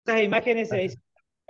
Esas imágenes se hicieron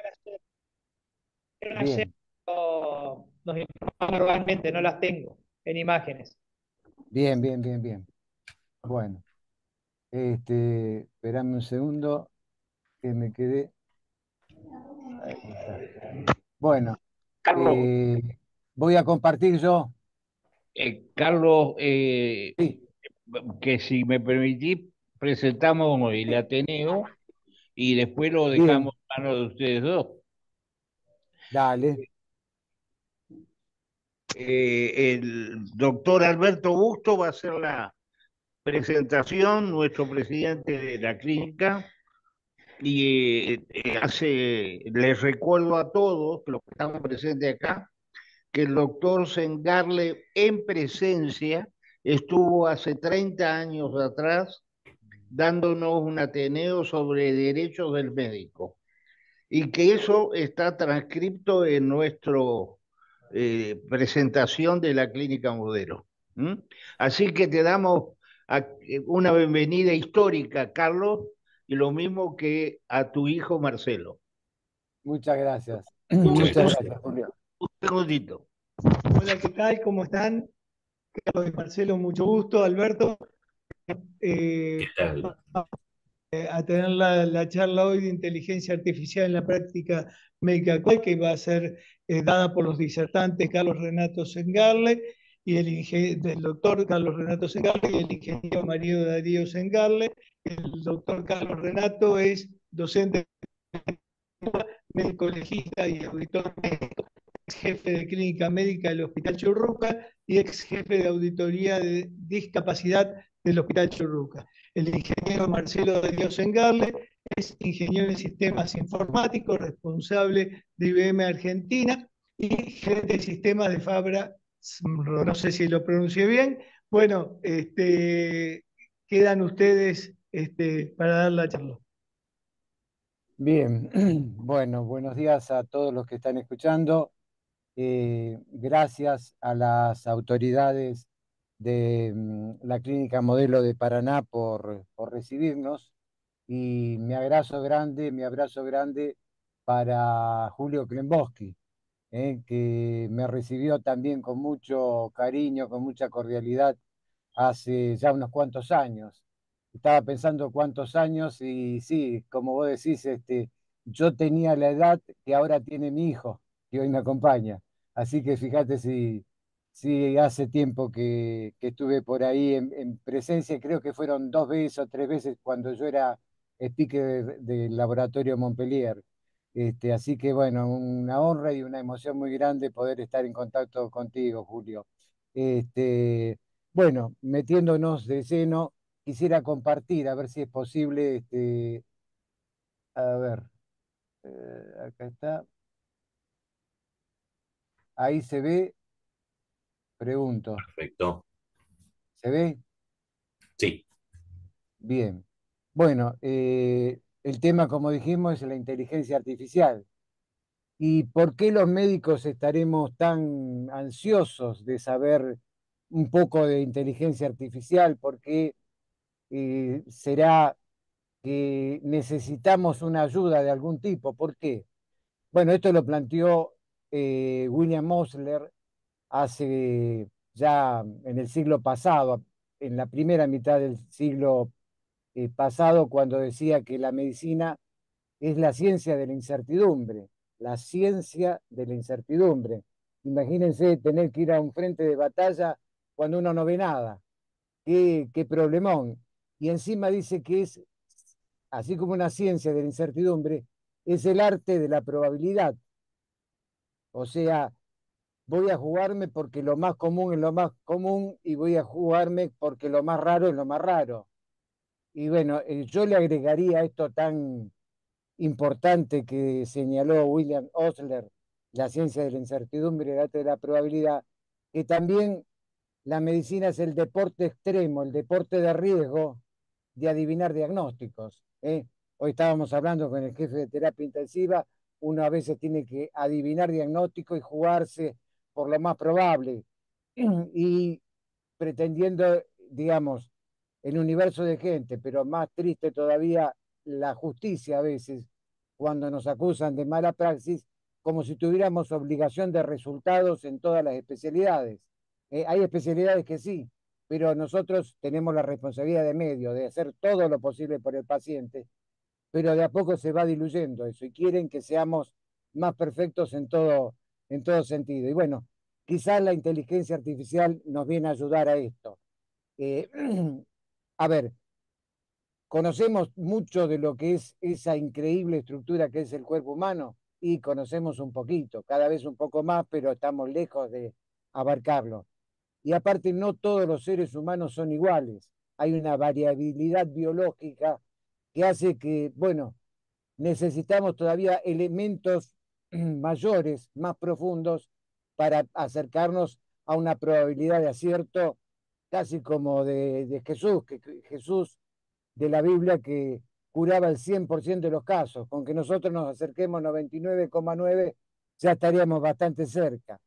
ayer, Bien, nos informan verbalmente, no las tengo en imágenes. bien, bien, bien, bien. Bueno, esperame un segundo que me quedé. Ahí está. Bueno, Carlos, eh, voy a compartir yo. Carlos, Sí, que si me permitís, presentamos el Ateneo y después lo bien, dejamos en manos de ustedes dos. dale. El doctor Alberto Busto va a hacer la presentación, nuestro presidente de la clínica, y les recuerdo a todos los que estamos presentes acá, que el doctor Sengarle en presencia estuvo hace 30 años atrás dándonos un Ateneo sobre derechos del médico y que eso está transcripto en nuestro presentación de la clínica modelo. ¿Mm? Así que te damos una bienvenida histórica, Carlos, y lo mismo que a tu hijo Marcelo. Muchas gracias. Un, Muchas un gracias, Julio. segundito. Hola, ¿qué tal? ¿Cómo están? Carlos y Marcelo, mucho gusto. Alberto, ¿Qué eh, tal? a tener la charla hoy de inteligencia artificial en la práctica médica actual, que va a ser dada por los disertantes Carlos Renato Sengarle y del doctor Carlos Renato Sengarle y el ingeniero Mario Darío Sengarle. El doctor Carlos Renato es docente médico legista y auditor médico, ex jefe de clínica médica del Hospital Churruca y ex jefe de auditoría de discapacidad del Hospital Churruca. El ingeniero Marcelo de Dios Engarle es ingeniero en sistemas informáticos, responsable de IBM Argentina y gerente de sistemas de Fabra, no sé si lo pronuncié bien. Bueno, quedan ustedes para dar la charla. Bien, bueno, buenos días a todos los que están escuchando. Gracias a las autoridades de la Clínica Modelo de Paraná por recibirnos y mi abrazo grande para Julio Klemboski, que me recibió también con mucho cariño, con mucha cordialidad hace ya unos cuantos años. Estaba pensando cuántos años y sí, como vos decís, yo tenía la edad que ahora tiene mi hijo, que hoy me acompaña. Así que fíjate si hace tiempo que estuve por ahí en presencia, creo que fueron 2 veces o 3 veces cuando yo era speaker del laboratorio Montpellier. Así que bueno, una honra y una emoción muy grande poder estar en contacto contigo, Julio. Este, bueno, metiéndonos de lleno, quisiera compartir, a ver si es posible, a ver, acá está, ahí se ve, pregunto, Perfecto. ¿se ve? Sí, Bien. Bueno, el tema, como dijimos, es la inteligencia artificial. ¿Y por qué los médicos estaremos tan ansiosos de saber un poco de inteligencia artificial? ¿Por qué será que necesitamos una ayuda de algún tipo? ¿Por qué? Bueno, esto lo planteó William Osler hace ya en el siglo pasado, en la primera mitad del siglo pasado, cuando decía que la medicina es la ciencia de la incertidumbre, la ciencia de la incertidumbre. Imagínense tener que ir a un frente de batalla cuando uno no ve nada. Qué problemón. Y encima dice que es, así como una ciencia de la incertidumbre, es el arte de la probabilidad. O sea, voy a jugarme porque lo más común es lo más común y voy a jugarme porque lo más raro es lo más raro. Y bueno, yo le agregaría esto tan importante que señaló William Osler, la ciencia de la incertidumbre, el arte de la probabilidad, que también la medicina es el deporte extremo, el deporte de riesgo de adivinar diagnósticos. Hoy estábamos hablando con el jefe de terapia intensiva, uno a veces tiene que adivinar diagnóstico y jugarse por lo más probable y pretendiendo, digamos, el universo de gente, pero más triste todavía la justicia a veces, cuando nos acusan de mala praxis, como si tuviéramos obligación de resultados en todas las especialidades. Hay especialidades que sí, pero nosotros tenemos la responsabilidad de medio, de hacer todo lo posible por el paciente, pero de a poco se va diluyendo eso y quieren que seamos más perfectos en todo sentido. Y bueno, quizás la inteligencia artificial nos viene a ayudar a esto. Eh, a ver, conocemos mucho de lo que es esa increíble estructura que es el cuerpo humano y conocemos un poquito, cada vez un poco más, pero estamos lejos de abarcarlo. Y aparte, no todos los seres humanos son iguales. Hay una variabilidad biológica que hace que, bueno, necesitamos todavía elementos mayores, más profundos, para acercarnos a una probabilidad de acierto casi como de Jesús, que Jesús de la Biblia que curaba el 100% de los casos. Con que nosotros nos acerquemos 99,9, ya estaríamos bastante cerca.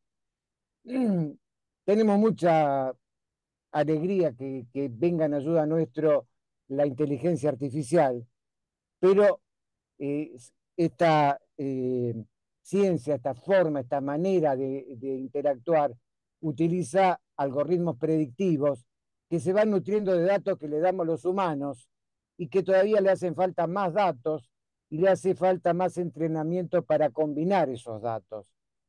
Tenemos mucha alegría que venga en ayuda nuestro la inteligencia artificial, pero esta ciencia, esta forma, esta manera de interactuar utiliza algoritmos predictivos que se van nutriendo de datos que le damos los humanos y que todavía le hacen falta más datos y le hace falta más entrenamiento para combinar esos datos.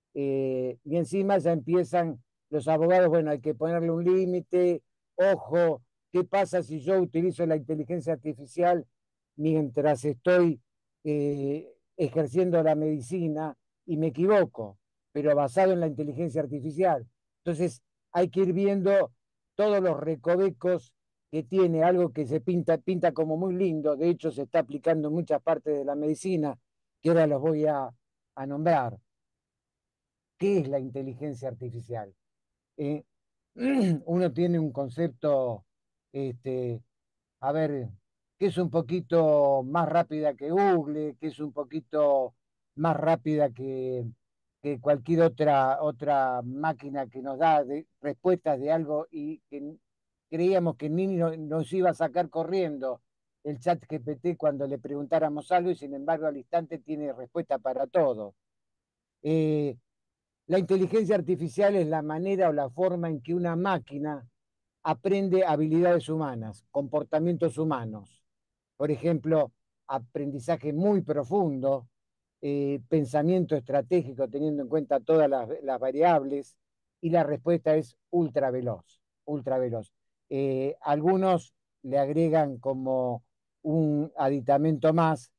Y encima ya empiezan los abogados, bueno, hay que ponerle un límite, ojo, ¿qué pasa si yo utilizo la inteligencia artificial mientras estoy ejerciendo la medicina y me equivoco, pero basado en la inteligencia artificial? Entonces hay que ir viendo todos los recovecos que tiene, algo que se pinta como muy lindo, de hecho se está aplicando en muchas partes de la medicina, que ahora los voy a nombrar. ¿Qué es la inteligencia artificial? Eh, Uno tiene un concepto, este, a ver, que es un poquito más rápida que Google, que es un poquito más rápida que cualquier otra máquina que nos da respuestas de algo y que creíamos que ni nos iba a sacar corriendo el chat GPT cuando le preguntáramos algo y sin embargo al instante tiene respuesta para todo. Eh, la inteligencia artificial es la manera o la forma en que una máquina aprende habilidades humanas, comportamientos humanos. Por ejemplo, aprendizaje muy profundo, pensamiento estratégico teniendo en cuenta todas las variables, y la respuesta es ultra veloz, ultra veloz. Algunos le agregan como un aditamento más,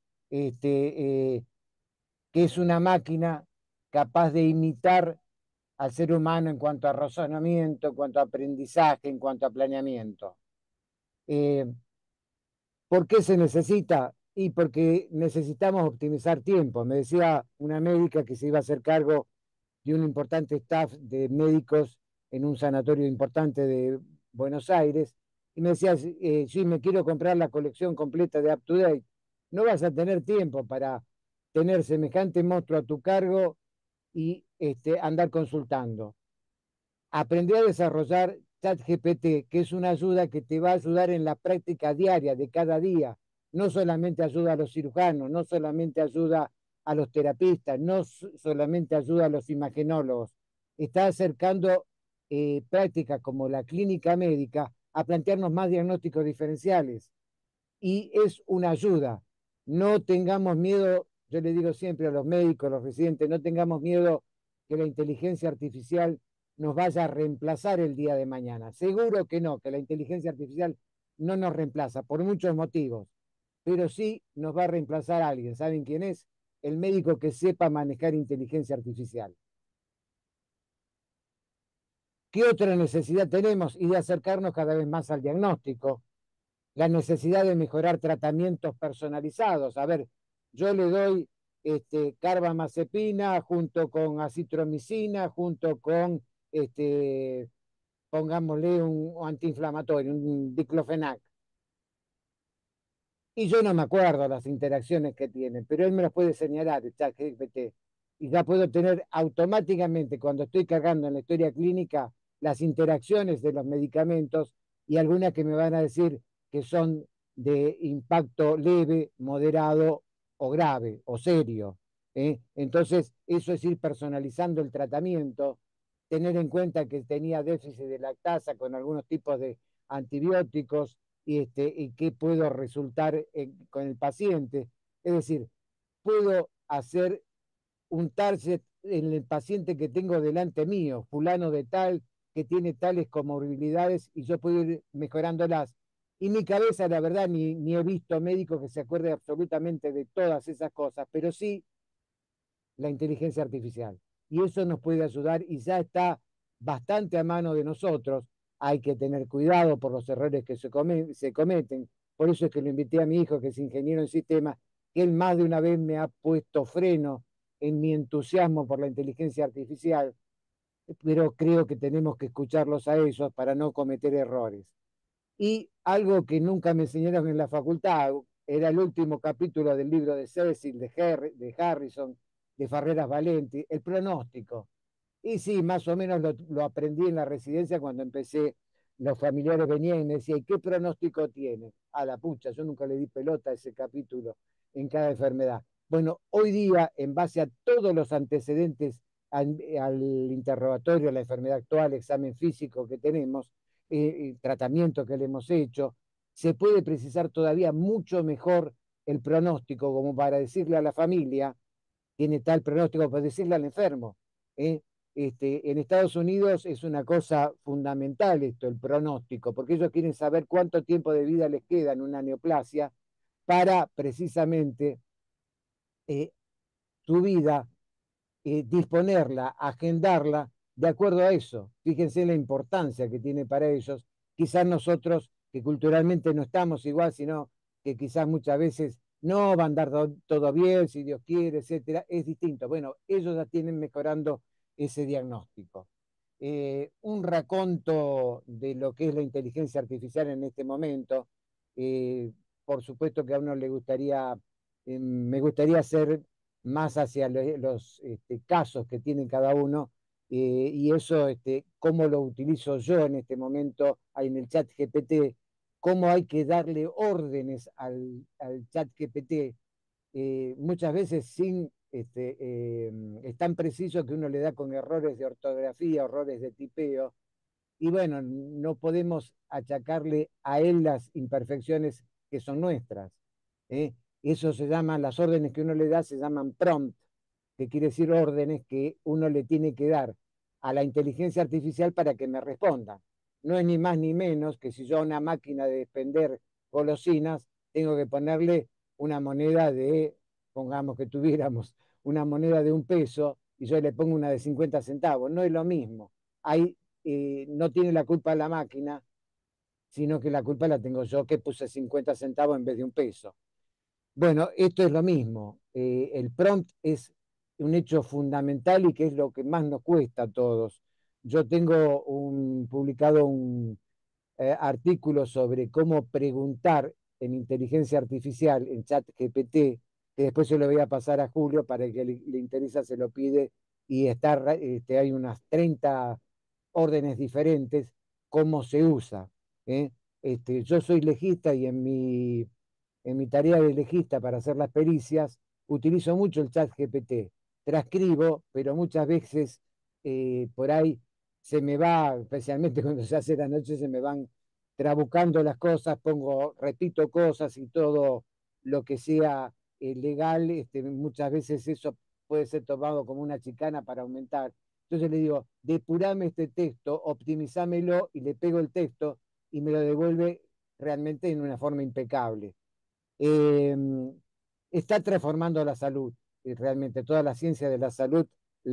que es una máquina capaz de imitar al ser humano en cuanto a razonamiento, en cuanto a aprendizaje, en cuanto a planeamiento. Eh, ¿Por qué se necesita? Y porque necesitamos optimizar tiempo. Me decía una médica que se iba a hacer cargo de un importante staff de médicos en un sanatorio importante de Buenos Aires, y me decía, sí, me quiero comprar la colección completa de Up to Date. No vas a tener tiempo para tener semejante monstruo a tu cargo y andar consultando. Aprender a desarrollar ChatGPT, que es una ayuda que te va a ayudar en la práctica diaria de cada día. No solamente ayuda a los cirujanos, no solamente ayuda a los terapistas, no solamente ayuda a los imagenólogos. Está acercando prácticas como la clínica médica a plantearnos más diagnósticos diferenciales. Y es una ayuda. No tengamos miedo, yo le digo siempre a los médicos, a los residentes, no tengamos miedo que la inteligencia artificial nos vaya a reemplazar el día de mañana. Seguro que no, que la inteligencia artificial no nos reemplaza por muchos motivos, pero sí nos va a reemplazar a alguien. ¿Saben quién es? El médico que sepa manejar inteligencia artificial. ¿Qué otra necesidad tenemos? Y de acercarnos cada vez más al diagnóstico. La necesidad de mejorar tratamientos personalizados. A ver, yo le doy carbamazepina junto con acitromicina, junto con pongámosle un antiinflamatorio, un diclofenac. Y yo no me acuerdo las interacciones que tienen, pero él me las puede señalar, el ChatGPT. Y ya puedo tener automáticamente, cuando estoy cargando en la historia clínica, las interacciones de los medicamentos y algunas que me van a decir que son de impacto leve, moderado o grave o serio. Entonces, eso es ir personalizando el tratamiento, tener en cuenta que tenía déficit de lactasa con algunos tipos de antibióticos y qué puedo resultar con el paciente. Es decir, puedo hacer un target en el paciente que tengo delante mío, fulano de tal, que tiene tales comorbilidades y yo puedo ir mejorándolas. Y mi cabeza, la verdad, ni he visto médicos que se acuerde absolutamente de todas esas cosas, pero sí la inteligencia artificial. Y eso nos puede ayudar y ya está bastante a mano de nosotros. Hay que tener cuidado por los errores que se cometen. Por eso es que lo invité a mi hijo, que es ingeniero en sistemas, que él más de una vez me ha puesto freno en mi entusiasmo por la inteligencia artificial, pero creo que tenemos que escucharlos a ellos para no cometer errores. Y algo que nunca me enseñaron en la facultad, era el último capítulo del libro de Cecil, de Harrison, de Farreras Valenti, el pronóstico. Y sí, más o menos lo aprendí en la residencia cuando empecé. Los familiares venían y me decían, ¿y qué pronóstico tiene? A la pucha, yo nunca le di pelota a ese capítulo en cada enfermedad. Bueno, hoy día, en base a todos los antecedentes al interrogatorio, a la enfermedad actual, examen físico que tenemos, tratamiento que le hemos hecho, se puede precisar todavía mucho mejor el pronóstico, como para decirle a la familia, tiene tal pronóstico, para decirle al enfermo. ¿eh? En Estados Unidos es una cosa fundamental esto, el pronóstico, porque ellos quieren saber cuánto tiempo de vida les queda en una neoplasia para precisamente su vida, disponerla, agendarla de acuerdo a eso. Fíjense la importancia que tiene para ellos. Quizás nosotros, que culturalmente no estamos igual, sino que quizás muchas veces no va a andar todo bien, si Dios quiere, etcétera, es distinto. Bueno, ellos ya tienen mejorando ese diagnóstico. Un raconto de lo que es la inteligencia artificial en este momento. Eh, por supuesto que a uno le gustaría, me gustaría hacer más hacia los casos que tiene cada uno, y eso, cómo lo utilizo yo en este momento en el chat GPT, cómo hay que darle órdenes al chat GPT, muchas veces es tan preciso que uno le da con errores de ortografía, errores de tipeo, y bueno, no podemos achacarle a él las imperfecciones que son nuestras. ¿eh? Eso se llama, las órdenes que uno le da se llaman prompt, que quiere decir órdenes que uno le tiene que dar a la inteligencia artificial para que me responda. No es ni más ni menos que si yo a una máquina de expender golosinas tengo que ponerle una moneda de, pongamos que tuviéramos una moneda de 1 peso y yo le pongo una de 50 centavos. No es lo mismo. Hay no tiene la culpa la máquina, sino que la culpa la tengo yo, que puse 50 centavos en vez de 1 peso. Bueno, esto es lo mismo. El prompt es un hecho fundamental y que es lo que más nos cuesta a todos. Yo tengo publicado un artículo sobre cómo preguntar en inteligencia artificial, en chat GPT, que después se lo voy a pasar a Julio para el que le interesa, se lo pide, y hay unas 30 órdenes diferentes, cómo se usa. ¿eh? Yo soy legista y en mi tarea de legista para hacer las pericias utilizo mucho el chat GPT. Transcribo, pero muchas veces por ahí se me va, especialmente cuando se hace la noche, se me van trabucando las cosas, repito cosas y todo lo que sea legal, muchas veces eso puede ser tomado como una chicana para aumentar. Entonces le digo, depurame este texto, optimizámelo, y le pego el texto y me lo devuelve realmente en una forma impecable. Eh, Está transformando la salud, y realmente toda la ciencia de la salud,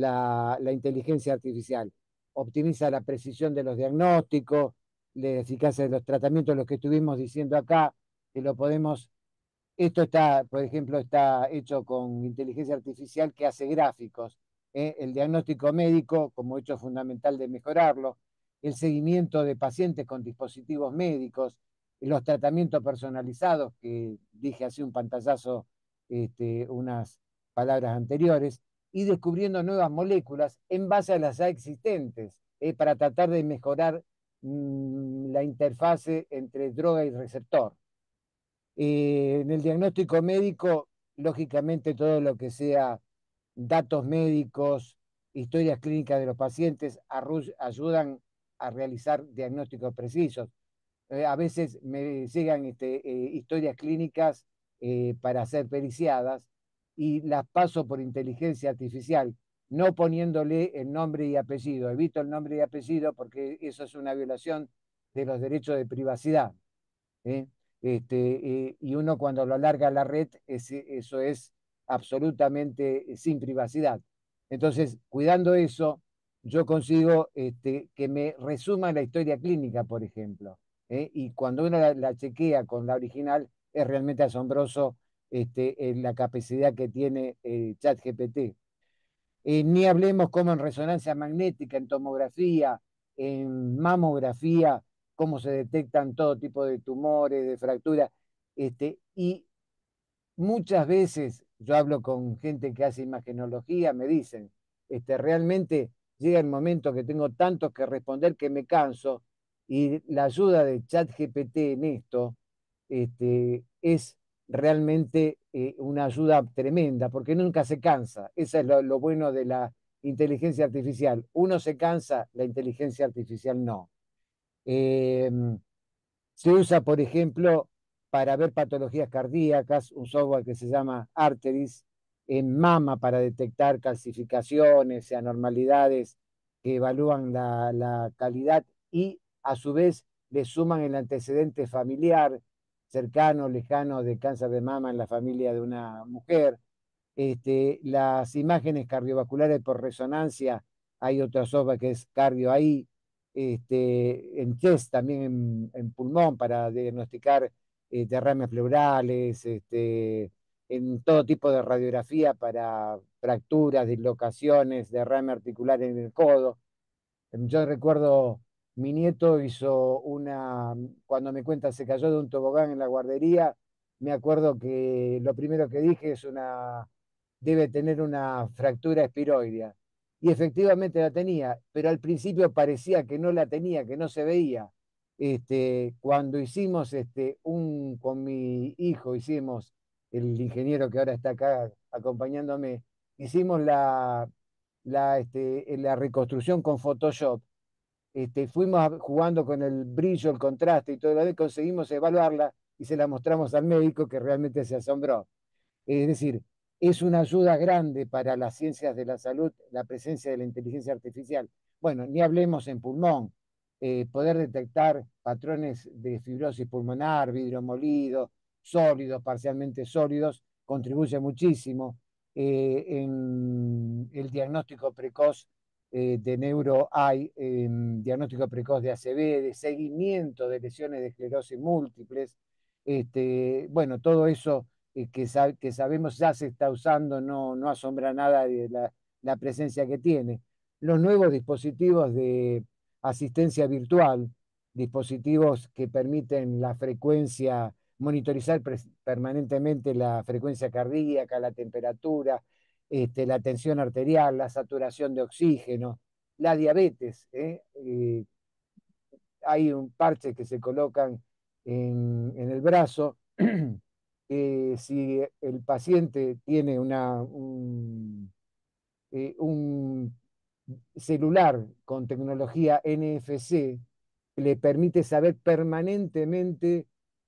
la inteligencia artificial. Optimiza la precisión de los diagnósticos, la eficacia de los tratamientos, lo que estuvimos diciendo acá, que lo podemos. Esto está, por ejemplo, está hecho con inteligencia artificial que hace gráficos. El diagnóstico médico como hecho fundamental de mejorarlo, el seguimiento de pacientes con dispositivos médicos, los tratamientos personalizados, que dije hace un pantallazo unas palabras anteriores, y descubriendo nuevas moléculas en base a las ya existentes, para tratar de mejorar la interfase entre droga y receptor. En el diagnóstico médico, lógicamente todo lo que sea datos médicos, historias clínicas de los pacientes, ayudan a realizar diagnósticos precisos. A veces me llegan historias clínicas para ser periciadas y las paso por inteligencia artificial, no poniéndole el nombre y apellido. Evito el nombre y apellido porque eso es una violación de los derechos de privacidad. ¿Eh? Y uno cuando lo alarga a la red, eso es absolutamente sin privacidad. Entonces, cuidando eso, yo consigo que me resuma la historia clínica, por ejemplo. Y cuando uno la chequea con la original, es realmente asombroso la capacidad que tiene ChatGPT. Ni hablemos como en resonancia magnética, en tomografía, en mamografía, cómo se detectan todo tipo de tumores, de fracturas. Y muchas veces yo hablo con gente que hace imagenología, me dicen, realmente llega el momento que tengo tantos que responder que me canso y la ayuda de ChatGPT en esto es realmente una ayuda tremenda porque nunca se cansa. Eso es lo bueno de la inteligencia artificial. Uno se cansa, la inteligencia artificial no. Eh, Se usa, por ejemplo, para ver patologías cardíacas, un software que se llama Arteris, en mama para detectar calcificaciones y anormalidades que evalúan la calidad y a su vez le suman el antecedente familiar cercano, lejano de cáncer de mama en la familia de una mujer. Las imágenes cardiovasculares por resonancia, hay otro software que es Cardio ahí, en chest también en pulmón para diagnosticar derrames pleurales, en todo tipo de radiografía para fracturas, dislocaciones, derrame articular en el codo. Yo recuerdo, mi nieto hizo cuando me cuenta, se cayó de un tobogán en la guardería, me acuerdo que lo primero que dije debe tener una fractura espiroidea. Y efectivamente la tenía, pero al principio parecía que no la tenía, que no se veía. Cuando hicimos con mi hijo, el ingeniero que ahora está acá acompañándome, hicimos la reconstrucción con Photoshop. Fuimos jugando con el brillo, el contraste y todo lo demás, conseguimos evaluarla y se la mostramos al médico que realmente se asombró. Es decir, es una ayuda grande para las ciencias de la salud la presencia de la inteligencia artificial. Bueno, ni hablemos en pulmón, poder detectar patrones de fibrosis pulmonar, vidrio molido, sólidos, parcialmente sólidos, contribuye muchísimo en el diagnóstico precoz de neuro-AI, diagnóstico precoz de ACV, de seguimiento de lesiones de esclerosis múltiples. Bueno, todo eso que sabemos ya se está usando, no asombra nada de la presencia que tiene. Los nuevos dispositivos de asistencia virtual, dispositivos que permiten la frecuencia, monitorizar permanentemente la frecuencia cardíaca, la temperatura, la tensión arterial, la saturación de oxígeno, la diabetes. Hay un parche que se colocan en el brazo. Si el paciente tiene un celular con tecnología NFC, le permite saber permanentemente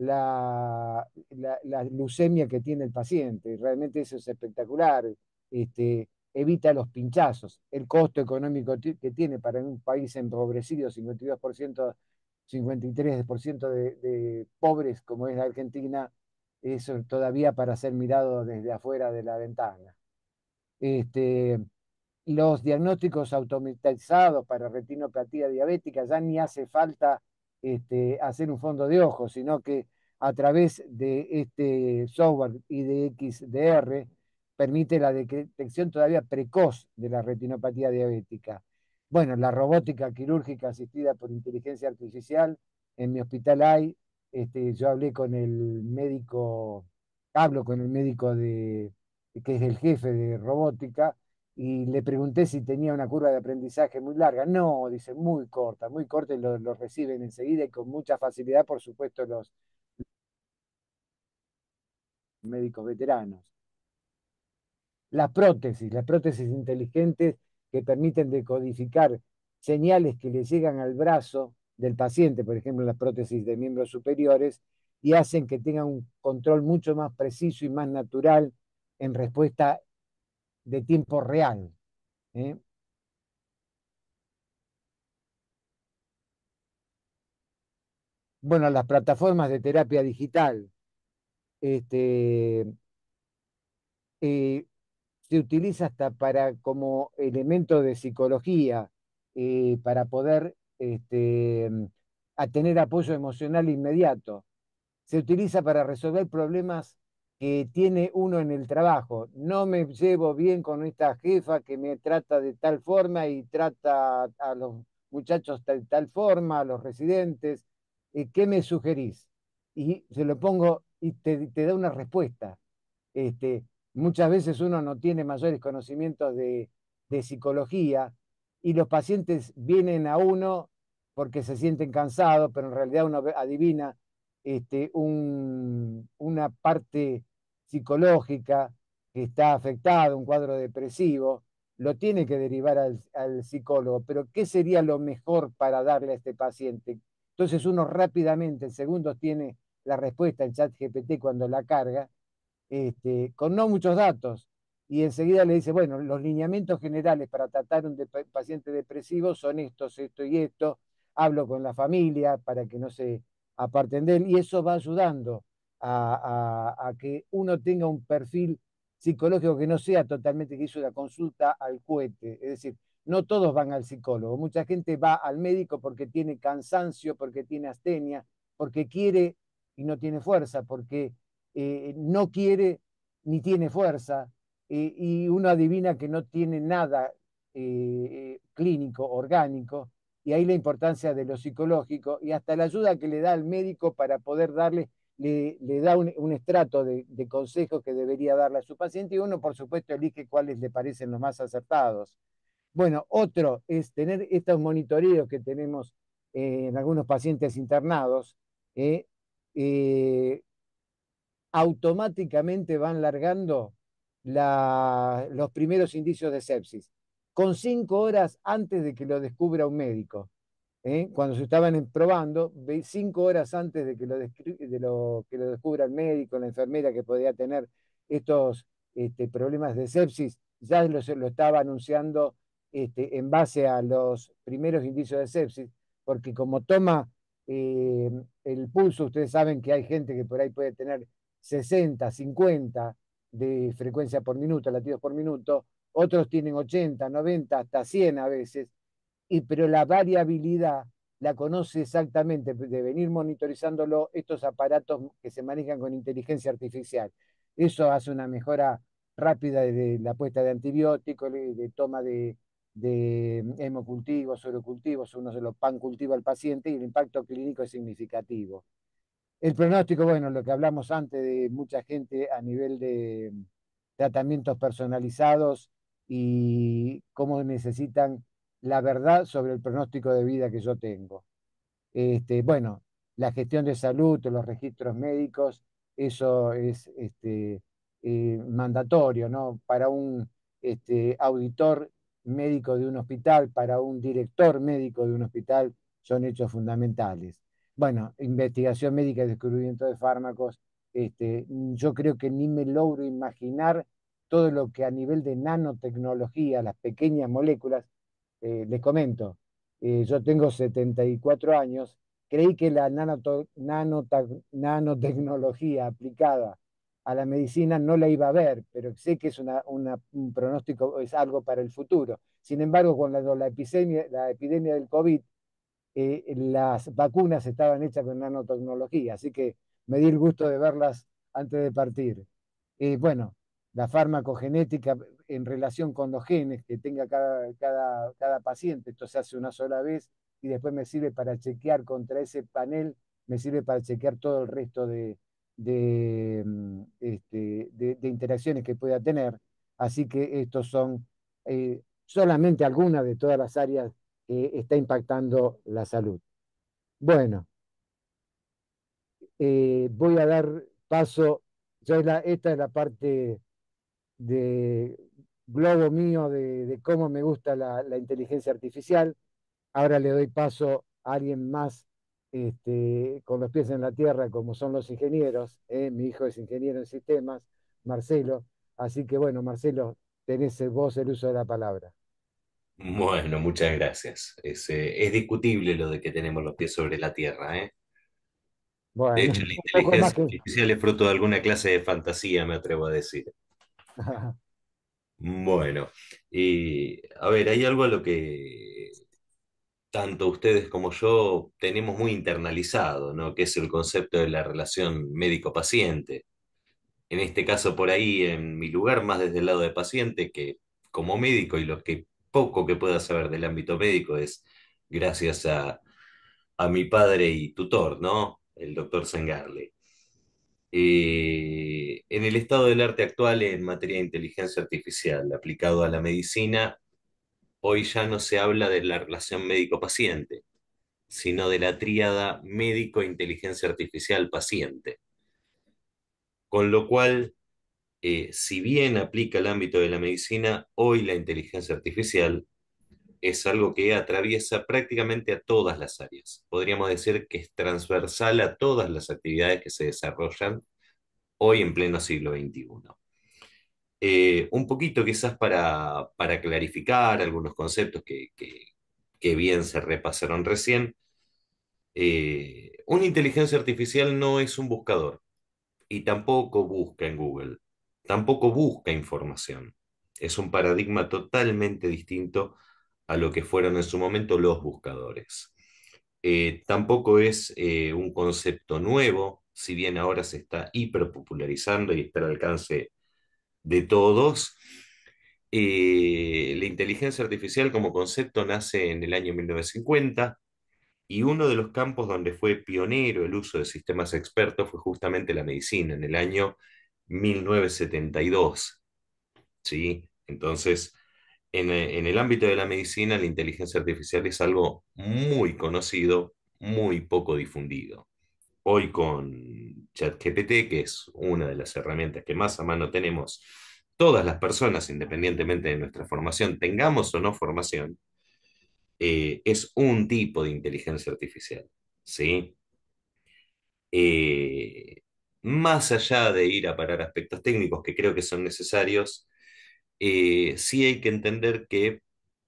la leucemia que tiene el paciente. Realmente eso es espectacular. Evita los pinchazos. El costo económico que tiene para un país empobrecido, 52%, 53% de pobres como es la Argentina, eso todavía para ser mirado desde afuera de la ventana. Este, los diagnósticos automatizados para retinopatía diabética ya ni hace falta hacer un fondo de ojos, sino que a través de este software IDXDR permite la detección todavía precoz de la retinopatía diabética. Bueno, la robótica quirúrgica asistida por inteligencia artificial, en mi hospital hay, yo hablo con el médico que es el jefe de robótica, y le pregunté si tenía una curva de aprendizaje muy larga. No, dice, muy corta y lo reciben enseguida y con mucha facilidad, por supuesto, los médicos veteranos. las prótesis inteligentes que permiten decodificar señales que le llegan al brazo del paciente, por ejemplo, las prótesis de miembros superiores, y hacen que tenga un control mucho más preciso y más natural en respuesta de tiempo real. ¿Eh? Bueno, las plataformas de terapia digital este, se utiliza hasta para como elemento de psicología, para poder a tener apoyo emocional inmediato. Se utiliza para resolver problemas que tiene uno en el trabajo. No me llevo bien con esta jefa que me trata de tal forma y trata a los muchachos de tal forma, a los residentes. ¿Qué me sugerís? Y se lo pongo y te da una respuesta. Este, muchas veces uno no tiene mayores conocimientos de psicología y los pacientes vienen a uno porque se sienten cansados, pero en realidad uno adivina una parte psicológica que está afectada, un cuadro depresivo, lo tiene que derivar al psicólogo, pero ¿qué sería lo mejor para darle a este paciente? Entonces uno rápidamente, en segundos, tiene la respuesta en ChatGPT cuando la carga, con no muchos datos, y enseguida le dice, bueno, los lineamientos generales para tratar un paciente depresivo son estos, esto y esto, hablo con la familia para que no se aparten de él, y eso va ayudando a que uno tenga un perfil psicológico que no sea totalmente que hizo una consulta al cohete, es decir, no todos van al psicólogo, mucha gente va al médico porque tiene cansancio, porque tiene astenia, porque quiere y no tiene fuerza, porque no quiere ni tiene fuerza, y uno adivina que no tiene nada clínico, orgánico, y ahí la importancia de lo psicológico y hasta la ayuda que le da al médico para poder darle, le da un estrato de consejos que debería darle a su paciente y uno, por supuesto, elige cuáles le parecen los más acertados. Bueno, otro es tener estos monitoreos que tenemos en algunos pacientes internados, eh, eh, automáticamente van largando los primeros indicios de sepsis, con 5 horas antes de que lo descubra un médico. Cuando se estaban probando, 5 horas antes de que que lo descubra el médico, la enfermera que podía tener estos problemas de sepsis, ya lo estaba anunciando en base a los primeros indicios de sepsis, porque como toma el pulso, ustedes saben que hay gente que por ahí puede tener 60, 50 de frecuencia por minuto, latidos por minuto, otros tienen 80, 90, hasta 100 a veces, pero la variabilidad la conoce exactamente de venir monitorizándolo estos aparatos que se manejan con inteligencia artificial. Eso hace una mejora rápida de la puesta de antibióticos, de toma de hemocultivos, sorocultivos, uno se lo pancultiva al paciente y el impacto clínico es significativo. El pronóstico, bueno, lo que hablamos antes de mucha gente a nivel de tratamientos personalizados y cómo necesitan la verdad sobre el pronóstico de vida que yo tengo. Bueno, la gestión de salud, los registros médicos, eso es mandatorio, ¿no? Para un auditor médico de un hospital, para un director médico de un hospital, son hechos fundamentales. Bueno, investigación médica y descubrimiento de fármacos, yo creo que ni me logro imaginar todo lo que a nivel de nanotecnología, las pequeñas moléculas, les comento, yo tengo 74 años, creí que la nanotecnología aplicada a la medicina no la iba a ver, pero sé que es un pronóstico, es algo para el futuro. Sin embargo, con la epidemia del COVID, las vacunas estaban hechas con nanotecnología, así que me di el gusto de verlas antes de partir. Bueno, la farmacogenética en relación con los genes que tenga cada paciente, esto se hace una sola vez y después me sirve para chequear contra ese panel, me sirve para chequear todo el resto de interacciones que pueda tener. Así que estos son solamente algunas de todas las áreas que está impactando la salud. Bueno, voy a dar paso, esta es la parte de globo mío de cómo me gusta la inteligencia artificial. Ahora le doy paso a alguien más con los pies en la tierra, como son los ingenieros. Mi hijo es ingeniero en sistemas, Marcelo. Así que bueno, Marcelo, tenés vos el uso de la palabra. Bueno, muchas gracias. Es discutible lo de que tenemos los pies sobre la tierra, ¿eh? De Bueno, hecho, la un poco más inteligencia que... artificial es fruto de alguna clase de fantasía, me atrevo a decir. Bueno, y a ver, hay algo a lo que tanto ustedes como yo tenemos muy internalizado, ¿no? Que es el concepto de la relación médico-paciente. En este caso, por ahí, en mi lugar, más desde el lado de paciente, que como médico y lo que poco que pueda saber del ámbito médico es gracias a mi padre y tutor, ¿no? El doctor Sengarle. En el estado del arte actual en materia de inteligencia artificial aplicado a la medicina, hoy ya no se habla de la relación médico-paciente, sino de la tríada médico-inteligencia artificial-paciente. Con lo cual, si bien aplica el ámbito de la medicina, hoy la inteligencia artificial es algo que atraviesa prácticamente a todas las áreas. Podríamos decir que es transversal a todas las actividades que se desarrollan hoy en pleno siglo XXI. Un poquito quizás para clarificar algunos conceptos que bien se repasaron recién, una inteligencia artificial no es un buscador y tampoco busca en Google, tampoco busca información. Es un paradigma totalmente distinto a lo que fueron en su momento los buscadores. Tampoco es un concepto nuevo, si bien ahora se está hiperpopularizando y está al alcance de todos. La inteligencia artificial como concepto nace en el año 1950 y uno de los campos donde fue pionero el uso de sistemas expertos fue justamente la medicina, en el año 1972, ¿sí? Entonces, en el ámbito de la medicina, la inteligencia artificial es algo muy conocido, muy poco difundido. Hoy con ChatGPT, que es una de las herramientas que más a mano tenemos todas las personas, independientemente de nuestra formación, tengamos o no formación, es un tipo de inteligencia artificial, ¿sí? Eh, Más allá de ir a parar aspectos técnicos que creo que son necesarios, sí hay que entender que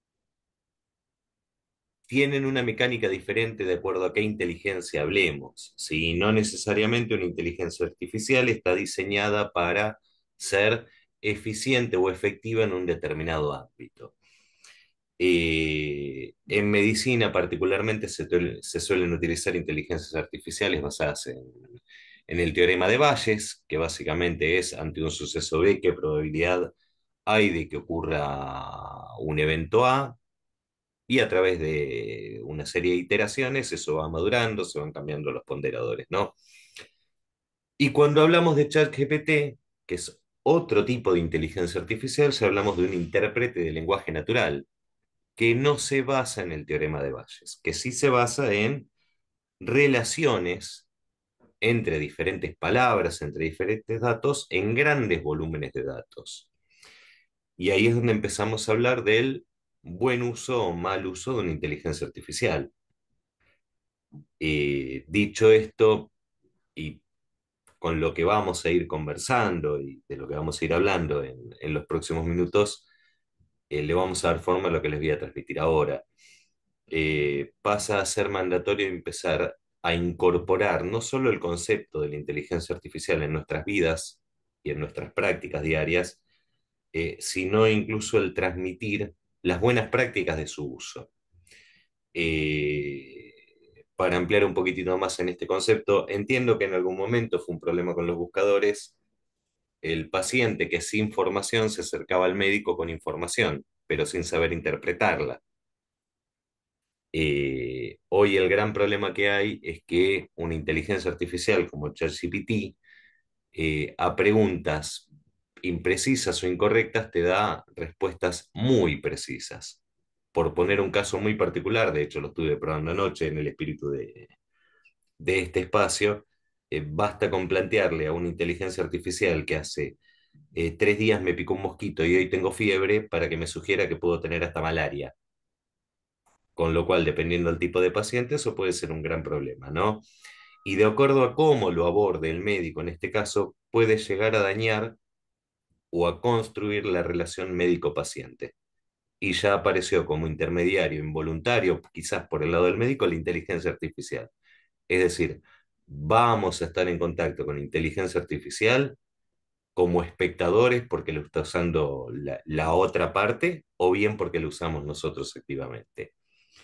tienen una mecánica diferente de acuerdo a qué inteligencia hablemos. ¿Sí? No necesariamente una inteligencia artificial está diseñada para ser eficiente o efectiva en un determinado ámbito. En medicina particularmente se suelen utilizar inteligencias artificiales basadas en el teorema de Bayes, que básicamente es ante un suceso B, qué probabilidad hay de que ocurra un evento A, y a través de una serie de iteraciones eso va madurando, se van cambiando los ponderadores, ¿no? Y cuando hablamos de ChatGPT, que es otro tipo de inteligencia artificial, ya hablamos de un intérprete de lenguaje natural, que no se basa en el teorema de Bayes, que sí se basa en relaciones entre diferentes palabras, entre diferentes datos, en grandes volúmenes de datos. Y ahí es donde empezamos a hablar del buen uso o mal uso de una inteligencia artificial. Dicho esto, y con lo que vamos a ir conversando y de lo que vamos a ir hablando en los próximos minutos, le vamos a dar forma a lo que les voy a transmitir ahora. Pasa a ser mandatorio empezar a incorporar no solo el concepto de la inteligencia artificial en nuestras vidas y en nuestras prácticas diarias, sino incluso el transmitir las buenas prácticas de su uso. Eh, para ampliar un poquitito más en este concepto, entiendo que en algún momento fue un problema con los buscadores. El paciente que sin formación se acercaba al médico con información, pero sin saber interpretarla. Hoy el gran problema que hay es que una inteligencia artificial como ChatGPT, a preguntas imprecisas o incorrectas te da respuestas muy precisas. Por poner un caso muy particular, de hecho lo estuve probando anoche en el espíritu de este espacio, basta con plantearle a una inteligencia artificial que hace 3 días me picó un mosquito y hoy tengo fiebre para que me sugiera que puedo tener hasta malaria. Con lo cual, dependiendo del tipo de paciente, eso puede ser un gran problema, ¿no? Y de acuerdo a cómo lo aborde el médico en este caso, puede llegar a dañar o a construir la relación médico-paciente. Y ya apareció como intermediario involuntario, quizás por el lado del médico, la inteligencia artificial. Es decir, vamos a estar en contacto con inteligencia artificial como espectadores porque lo está usando la otra parte o bien porque lo usamos nosotros activamente.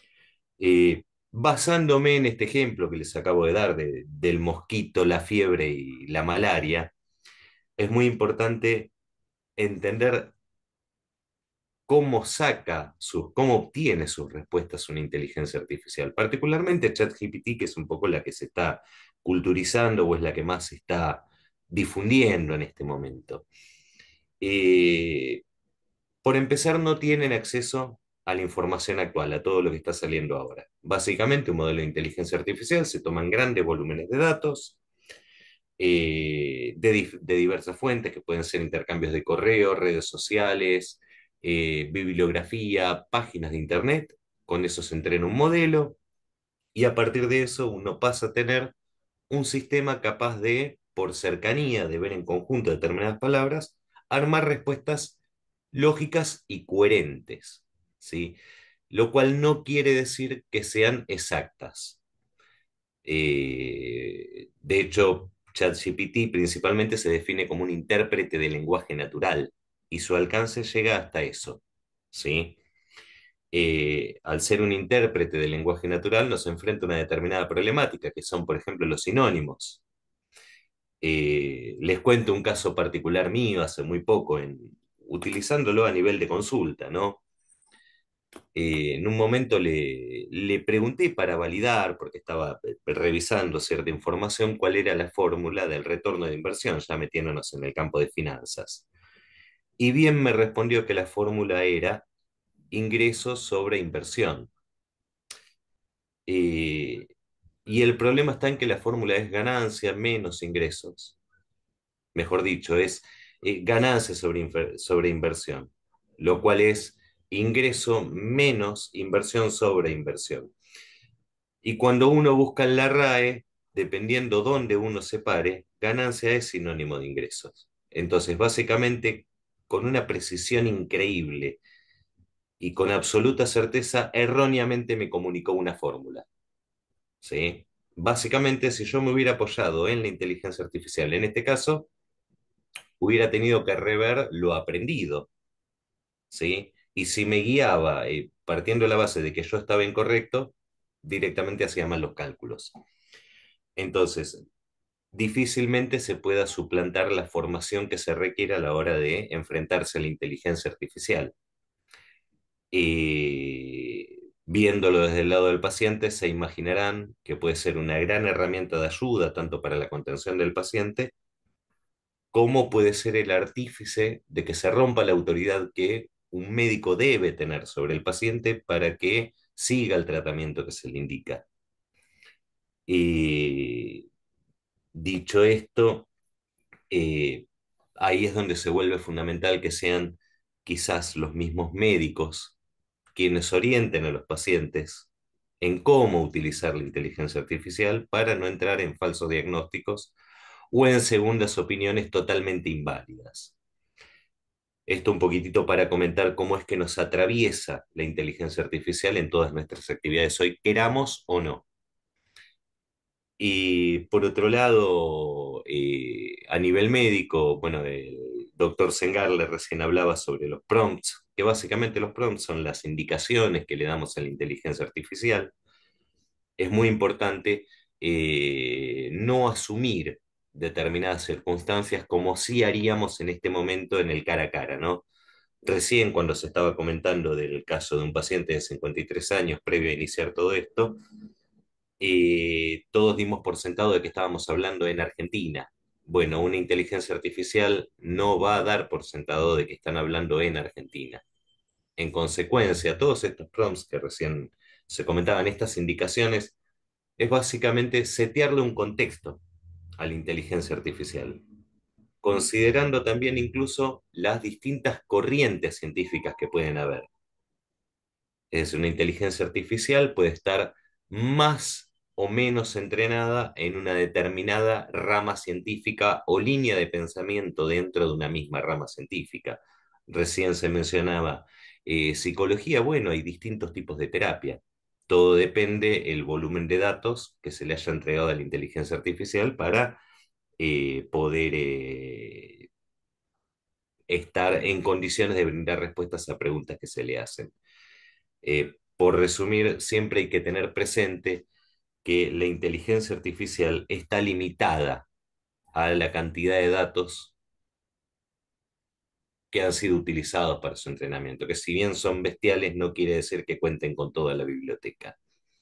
Basándome en este ejemplo que les acabo de dar del mosquito, la fiebre y la malaria, es muy importante entender cómo obtiene sus respuestas una inteligencia artificial, particularmente ChatGPT, que es un poco la que se está culturizando o es la que más se está difundiendo en este momento. Eh, por empezar, no tienen acceso a la información actual, a todo lo que está saliendo ahora. Básicamente, un modelo de inteligencia artificial se toman grandes volúmenes de datos de diversas fuentes, que pueden ser intercambios de correo, redes sociales, bibliografía, páginas de internet. Con eso se entrena un modelo y a partir de eso uno pasa a tener un sistema capaz de, por cercanía, de ver en conjunto determinadas palabras, armar respuestas lógicas y coherentes, ¿sí? Lo cual no quiere decir que sean exactas. De hecho, ChatGPT principalmente se define como un intérprete de lenguaje natural y su alcance llega hasta eso, ¿sí? Al ser un intérprete del lenguaje natural nos enfrenta a una determinada problemática, que son, por ejemplo, los sinónimos. Les cuento un caso particular mío hace muy poco, utilizándolo a nivel de consulta, ¿no? En un momento le pregunté para validar, porque estaba revisando cierta información, cuál era la fórmula del retorno de inversión, ya metiéndonos en el campo de finanzas. Y bien me respondió que la fórmula era ingresos sobre inversión. Eh, y el problema está en que la fórmula es ganancia menos ingresos. Mejor dicho, es ganancia sobre inversión, lo cual es ingreso menos inversión sobre inversión. Y cuando uno busca en la RAE, dependiendo dónde uno se pare, ganancia es sinónimo de ingresos. Entonces, básicamente, con una precisión increíble y con absoluta certeza, erróneamente me comunicó una fórmula. ¿Sí? Básicamente, si yo me hubiera apoyado en la inteligencia artificial, en este caso, hubiera tenido que rever lo aprendido, ¿sí? Y si me guiaba partiendo de la base de que yo estaba incorrecto, directamente hacía mal los cálculos. Entonces, difícilmente se pueda suplantar la formación que se requiere a la hora de enfrentarse a la inteligencia artificial. Viéndolo desde el lado del paciente, se imaginarán que puede ser una gran herramienta de ayuda tanto para la contención del paciente como puede ser el artífice de que se rompa la autoridad que un médico debe tener sobre el paciente para que siga el tratamiento que se le indica. Y dicho esto, eh, ahí es donde se vuelve fundamental que sean quizás los mismos médicos quienes orienten a los pacientes en cómo utilizar la inteligencia artificial para no entrar en falsos diagnósticos o en segundas opiniones totalmente inválidas. Esto un poquitito para comentar cómo es que nos atraviesa la inteligencia artificial en todas nuestras actividades hoy, queramos o no. Y por otro lado, a nivel médico, bueno, el doctor Sengarle recién hablaba sobre los prompts, que básicamente los prompts son las indicaciones que le damos a la inteligencia artificial. Es muy importante no asumir determinadas circunstancias como sí haríamos en este momento en el cara a cara, ¿no? Recién cuando se estaba comentando del caso de un paciente de 53 años previo a iniciar todo esto, todos dimos por sentado de que estábamos hablando en Argentina. Bueno, una inteligencia artificial no va a dar por sentado de que están hablando en Argentina. En consecuencia, todos estos prompts que recién se comentaban, estas indicaciones, es básicamente setearle un contexto a la inteligencia artificial. considerando también incluso las distintas corrientes científicas que pueden haber. Es decir, una inteligencia artificial puede estar más o menos entrenada en una determinada rama científica o línea de pensamiento dentro de una misma rama científica. Recién se mencionaba psicología, bueno, hay distintos tipos de terapia. Todo depende el volumen de datos que se le haya entregado a la inteligencia artificial para poder estar en condiciones de brindar respuestas a preguntas que se le hacen. Por resumir, siempre hay que tener presente que la inteligencia artificial está limitada a la cantidad de datos que han sido utilizados para su entrenamiento, que si bien son bestiales, no quiere decir que cuenten con toda la biblioteca.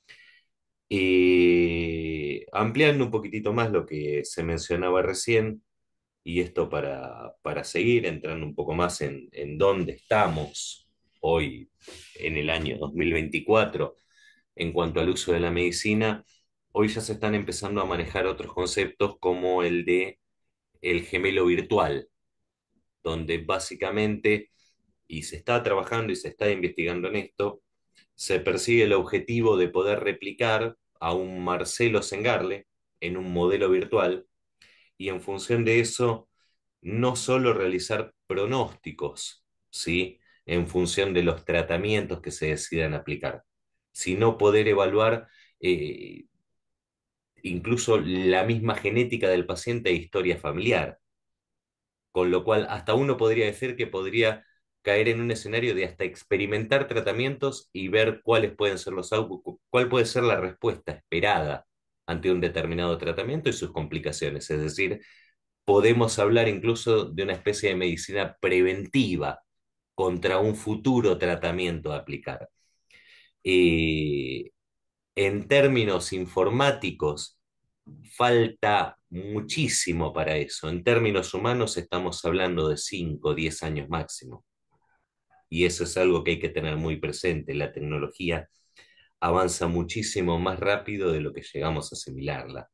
Y ampliando un poquitito más lo que se mencionaba recién, y esto para seguir entrando un poco más en dónde estamos hoy en el año 2024 en cuanto al uso de la medicina, hoy ya se están empezando a manejar otros conceptos como el de el gemelo virtual, donde básicamente, y se está trabajando y se está investigando en esto, se persigue el objetivo de poder replicar a un Marcelo Sengarle en un modelo virtual y en función de eso, no solo realizar pronósticos, ¿sí? En función de los tratamientos que se decidan aplicar, sino poder evaluar eh, incluso la misma genética del paciente e historia familiar, con lo cual hasta uno podría decir que podría caer en un escenario de hasta experimentar tratamientos y ver cuáles pueden ser los cuál puede ser la respuesta esperada ante un determinado tratamiento y sus complicaciones. Es decir, podemos hablar incluso de una especie de medicina preventiva contra un futuro tratamiento a aplicar. Eh, en términos informáticos, falta muchísimo para eso. En términos humanos estamos hablando de 5 o 10 años máximo. Y eso es algo que hay que tener muy presente. La tecnología avanza muchísimo más rápido de lo que llegamos a asimilarla.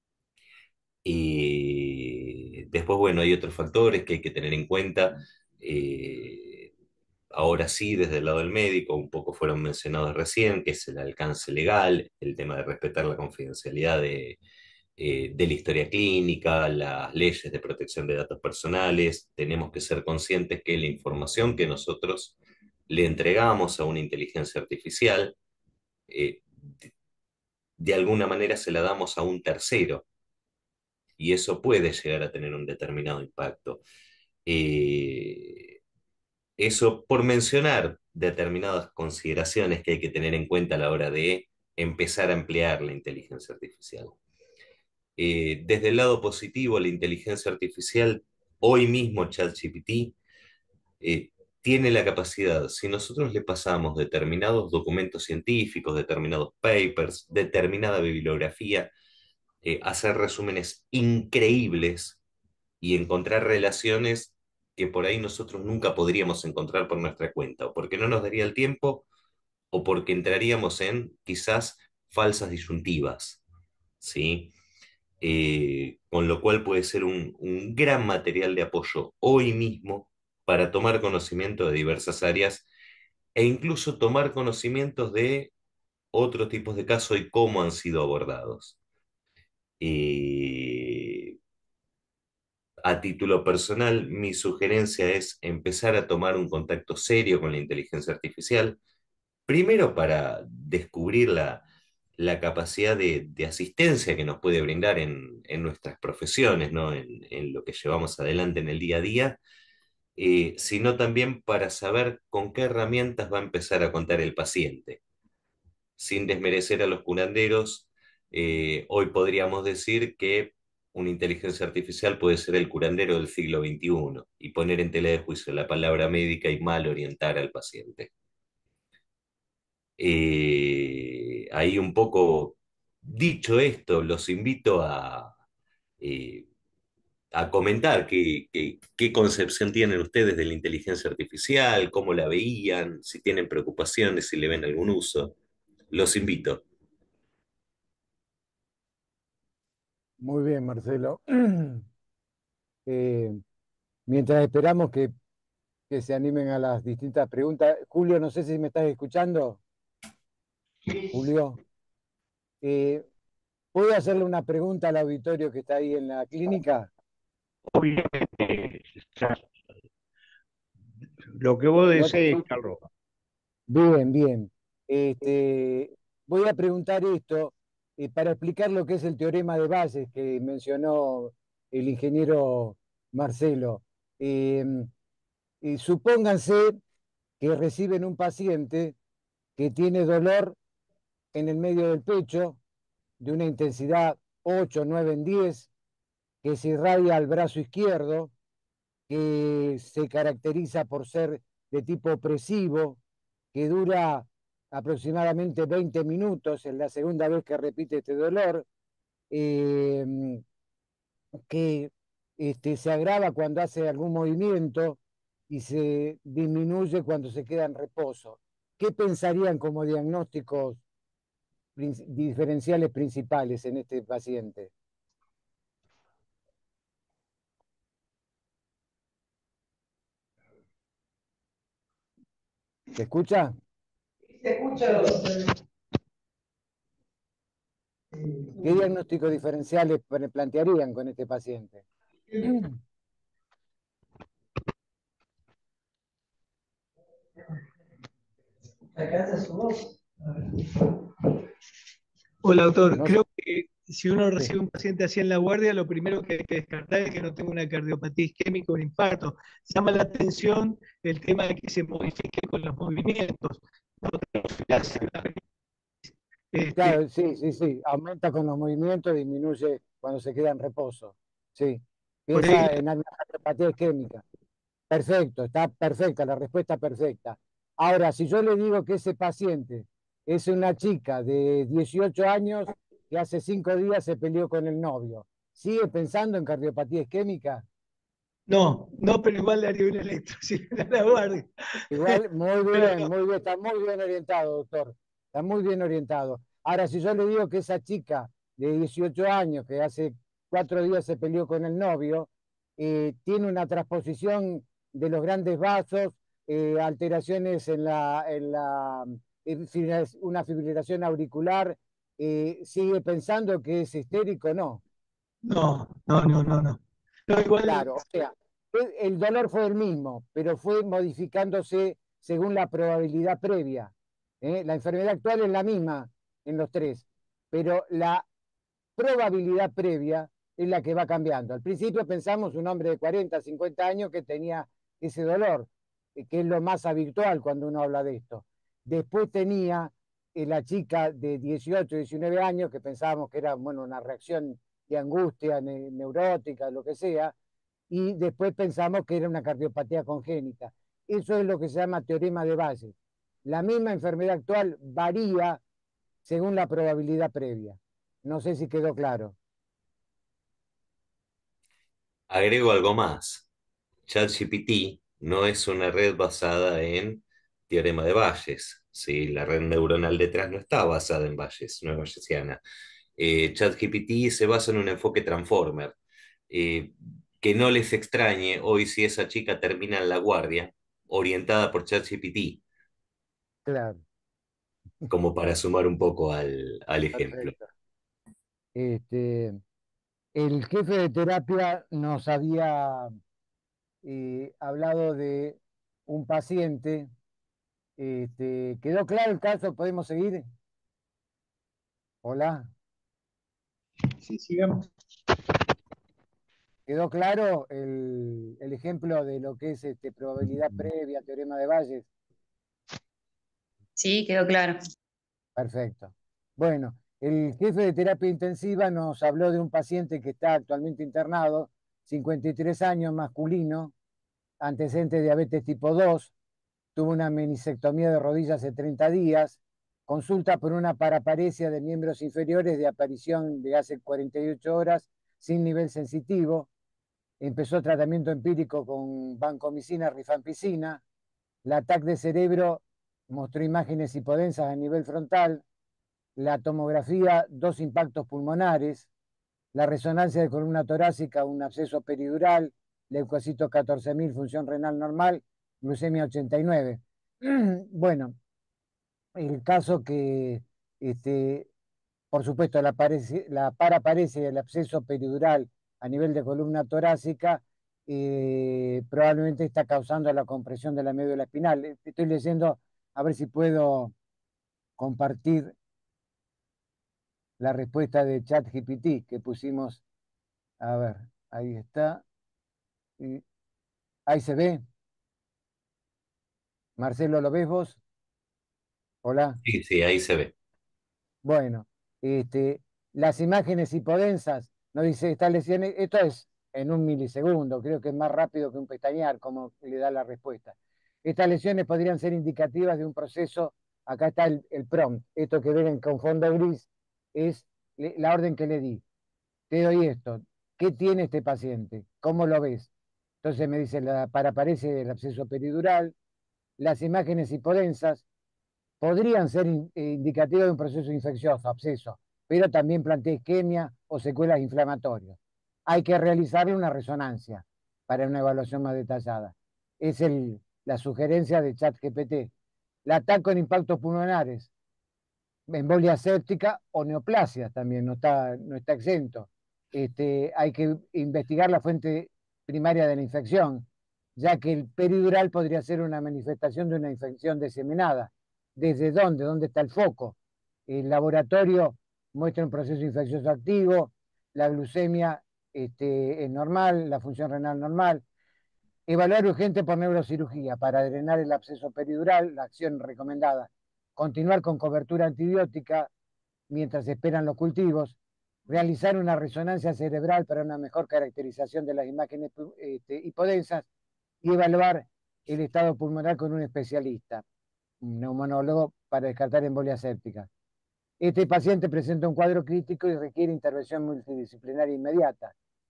Y después, bueno, hay otros factores que hay que tener en cuenta. Eh, Ahora sí, desde el lado del médico, un poco fueron mencionados recién, que es el alcance legal, el tema de respetar la confidencialidad de la historia clínica, las leyes de protección de datos personales. Tenemos que ser conscientes que la información que nosotros le entregamos a una inteligencia artificial, eh, de alguna manera se la damos a un tercero y eso puede llegar a tener un determinado impacto. Eh, Eso por mencionar determinadas consideraciones que hay que tener en cuenta a la hora de empezar a emplear la inteligencia artificial. Desde el lado positivo, la inteligencia artificial, hoy mismo ChatGPT, eh, tiene la capacidad, si nosotros le pasamos determinados documentos científicos, determinados papers, determinada bibliografía, hacer resúmenes increíbles y encontrar relaciones que por ahí nosotros nunca podríamos encontrar por nuestra cuenta, o porque no nos daría el tiempo, o porque entraríamos en quizás falsas disyuntivas, ¿sí? Con lo cual puede ser un gran material de apoyo hoy mismo para tomar conocimiento de diversas áreas e incluso tomar conocimientos de otros tipos de casos y cómo han sido abordados. Eh, A título personal, mi sugerencia es empezar a tomar un contacto serio con la inteligencia artificial, primero para descubrir la capacidad de asistencia que nos puede brindar en nuestras profesiones, ¿no? En lo que llevamos adelante en el día a día, sino también para saber con qué herramientas va a empezar a contar el paciente. Sin desmerecer a los curanderos, hoy podríamos decir que una inteligencia artificial puede ser el curandero del siglo XXI y poner en tela de juicio la palabra médica y mal orientar al paciente. Ahí un poco, dicho esto, los invito eh, a comentar qué concepción tienen ustedes de la inteligencia artificial, cómo la veían, si tienen preocupaciones, si le ven algún uso. Los invito. Muy bien, Marcelo. Eh, mientras esperamos que se animen a las distintas preguntas. Julio, no sé si me estás escuchando. Julio, eh, ¿puedo hacerle una pregunta al auditorio que está ahí en la clínica? Obviamente, lo que vos No te desees, escucho. Carlos. Bien, bien. Voy a preguntar esto para explicar lo que es el teorema de Bayes que mencionó el ingeniero Marcelo. Eh, Supónganse que reciben un paciente que tiene dolor en el medio del pecho de una intensidad 8, 9 en 10, que se irradia al brazo izquierdo, que se caracteriza por ser de tipo opresivo, que dura aproximadamente 20 minutos, es la segunda vez que repite este dolor, eh, que se agrava cuando hace algún movimiento y se disminuye cuando se queda en reposo. ¿Qué pensarían como diagnósticos diferenciales principales en este paciente? ¿Se escucha? Se escucha. ¿Qué diagnósticos diferenciales plantearían con este paciente? ¿Alcanza su voz? Hola, doctor. No sé. Creo que si uno recibe un paciente así en la guardia, lo primero que hay que descartar es que no tenga una cardiopatía isquémica o un infarto. Llama la atención el tema de que se modifique con los movimientos. Este, Claro, sí, sí, sí. Aumenta con los movimientos, disminuye cuando se queda en reposo. Sí. por ahí, Piensa en cardiopatía isquémica. Perfecto, está perfecta, la respuesta perfecta. Ahora, si yo le digo que ese paciente es una chica de 18 años que hace 5 días se peleó con el novio, ¿sigue pensando en cardiopatía isquémica? no, no, pero igual le haría un electro, si era la guardia. Igual, Pero no, muy bien, está muy bien orientado, doctor. Está muy bien orientado. Ahora, si yo le digo que esa chica de 18 años, que hace 4 días se peleó con el novio, tiene una transposición de los grandes vasos, alteraciones una fibrilación auricular, ¿sigue pensando que es histérico? No. no, no, no, no, no. No, igual, Claro, o sea, el dolor fue el mismo, pero fue modificándose según la probabilidad previa. ¿Eh? La enfermedad actual es la misma en los tres, pero la probabilidad previa es la que va cambiando. Al principio pensamos un hombre de 40, 50 años que tenía ese dolor, que es lo más habitual cuando uno habla de esto. Después tenía la chica de 18, 19 años, que pensábamos que era bueno, una reacción de angustia neurótica, lo que sea, y después pensamos que era una cardiopatía congénita. Eso es lo que se llama teorema de Bayes. La misma enfermedad actual varía según la probabilidad previa. No sé si quedó claro. Agrego algo más. ChatGPT no es una red basada en teorema de Bayes. ¿Sí? La red neuronal detrás no está basada en Bayes, no es bayesiana. ChatGPT se basa en un enfoque transformer. Eh, que no les extrañe hoy si esa chica termina en la guardia, orientada por ChatGPT, Claro, como para sumar un poco al ejemplo. perfecto. Este, el jefe de terapia nos había hablado de un paciente. ¿Quedó claro el caso? ¿Podemos seguir? Hola. sí, sigamos. ¿Quedó claro el ejemplo de lo que es probabilidad previa, teorema de Bayes? Sí, quedó claro. Perfecto. Bueno, el jefe de terapia intensiva nos habló de un paciente que está actualmente internado, 53 años, masculino, antecedente de diabetes tipo 2, tuvo una menisectomía de rodillas hace 30 días, consulta por una paraparesia de miembros inferiores de aparición de hace 48 horas sin nivel sensitivo, empezó tratamiento empírico con vancomicina, rifampicina, la TAC de cerebro mostró imágenes hipodensas a nivel frontal, la tomografía, 2 impactos pulmonares, la resonancia de columna torácica, un absceso peridural, leucocitos 14.000, función renal normal, glucemia 89. Bueno, el caso que, por supuesto, la paraparesia del absceso peridural a nivel de columna torácica probablemente está causando la compresión de la médula espinal. Estoy leyendo a ver si puedo compartir la respuesta de ChatGPT que pusimos. A ver, ahí está. Y ahí se ve. Marcelo, ¿lo ves vos? Hola. Sí, sí, ahí se ve. Bueno, las imágenes hipodensas, nos dice estas lesiones, esto es en un milisegundo, creo que es más rápido que un pestañear, como le da la respuesta. Estas lesiones podrían ser indicativas de un proceso, acá está el prompt, esto que ven con fondo gris, es la orden que le di. Te doy esto, ¿qué tiene este paciente? ¿Cómo lo ves? Entonces me dice, aparece el absceso peridural, las imágenes hipodensas, podrían ser indicativos de un proceso infeccioso, absceso, pero también plantea isquemia o secuelas inflamatorias. Hay que realizarle una resonancia para una evaluación más detallada. Es la sugerencia de ChatGPT. La TAC con impactos pulmonares, embolia séptica o neoplasia también, no está exento. Hay que investigar la fuente primaria de la infección, ya que el peridural podría ser una manifestación de una infección diseminada. ¿Desde dónde? ¿Dónde está el foco? El laboratorio muestra un proceso infeccioso activo, la glucemia es normal, la función renal normal. Evaluar urgente por neurocirugía para drenar el absceso peridural, la acción recomendada. Continuar con cobertura antibiótica mientras esperan los cultivos. Realizar una resonancia cerebral para una mejor caracterización de las imágenes hipodensas y evaluar el estado pulmonar con un especialista, un neumonólogo, para descartar embolia séptica. Este paciente presenta un cuadro crítico y requiere intervención multidisciplinaria inmediata.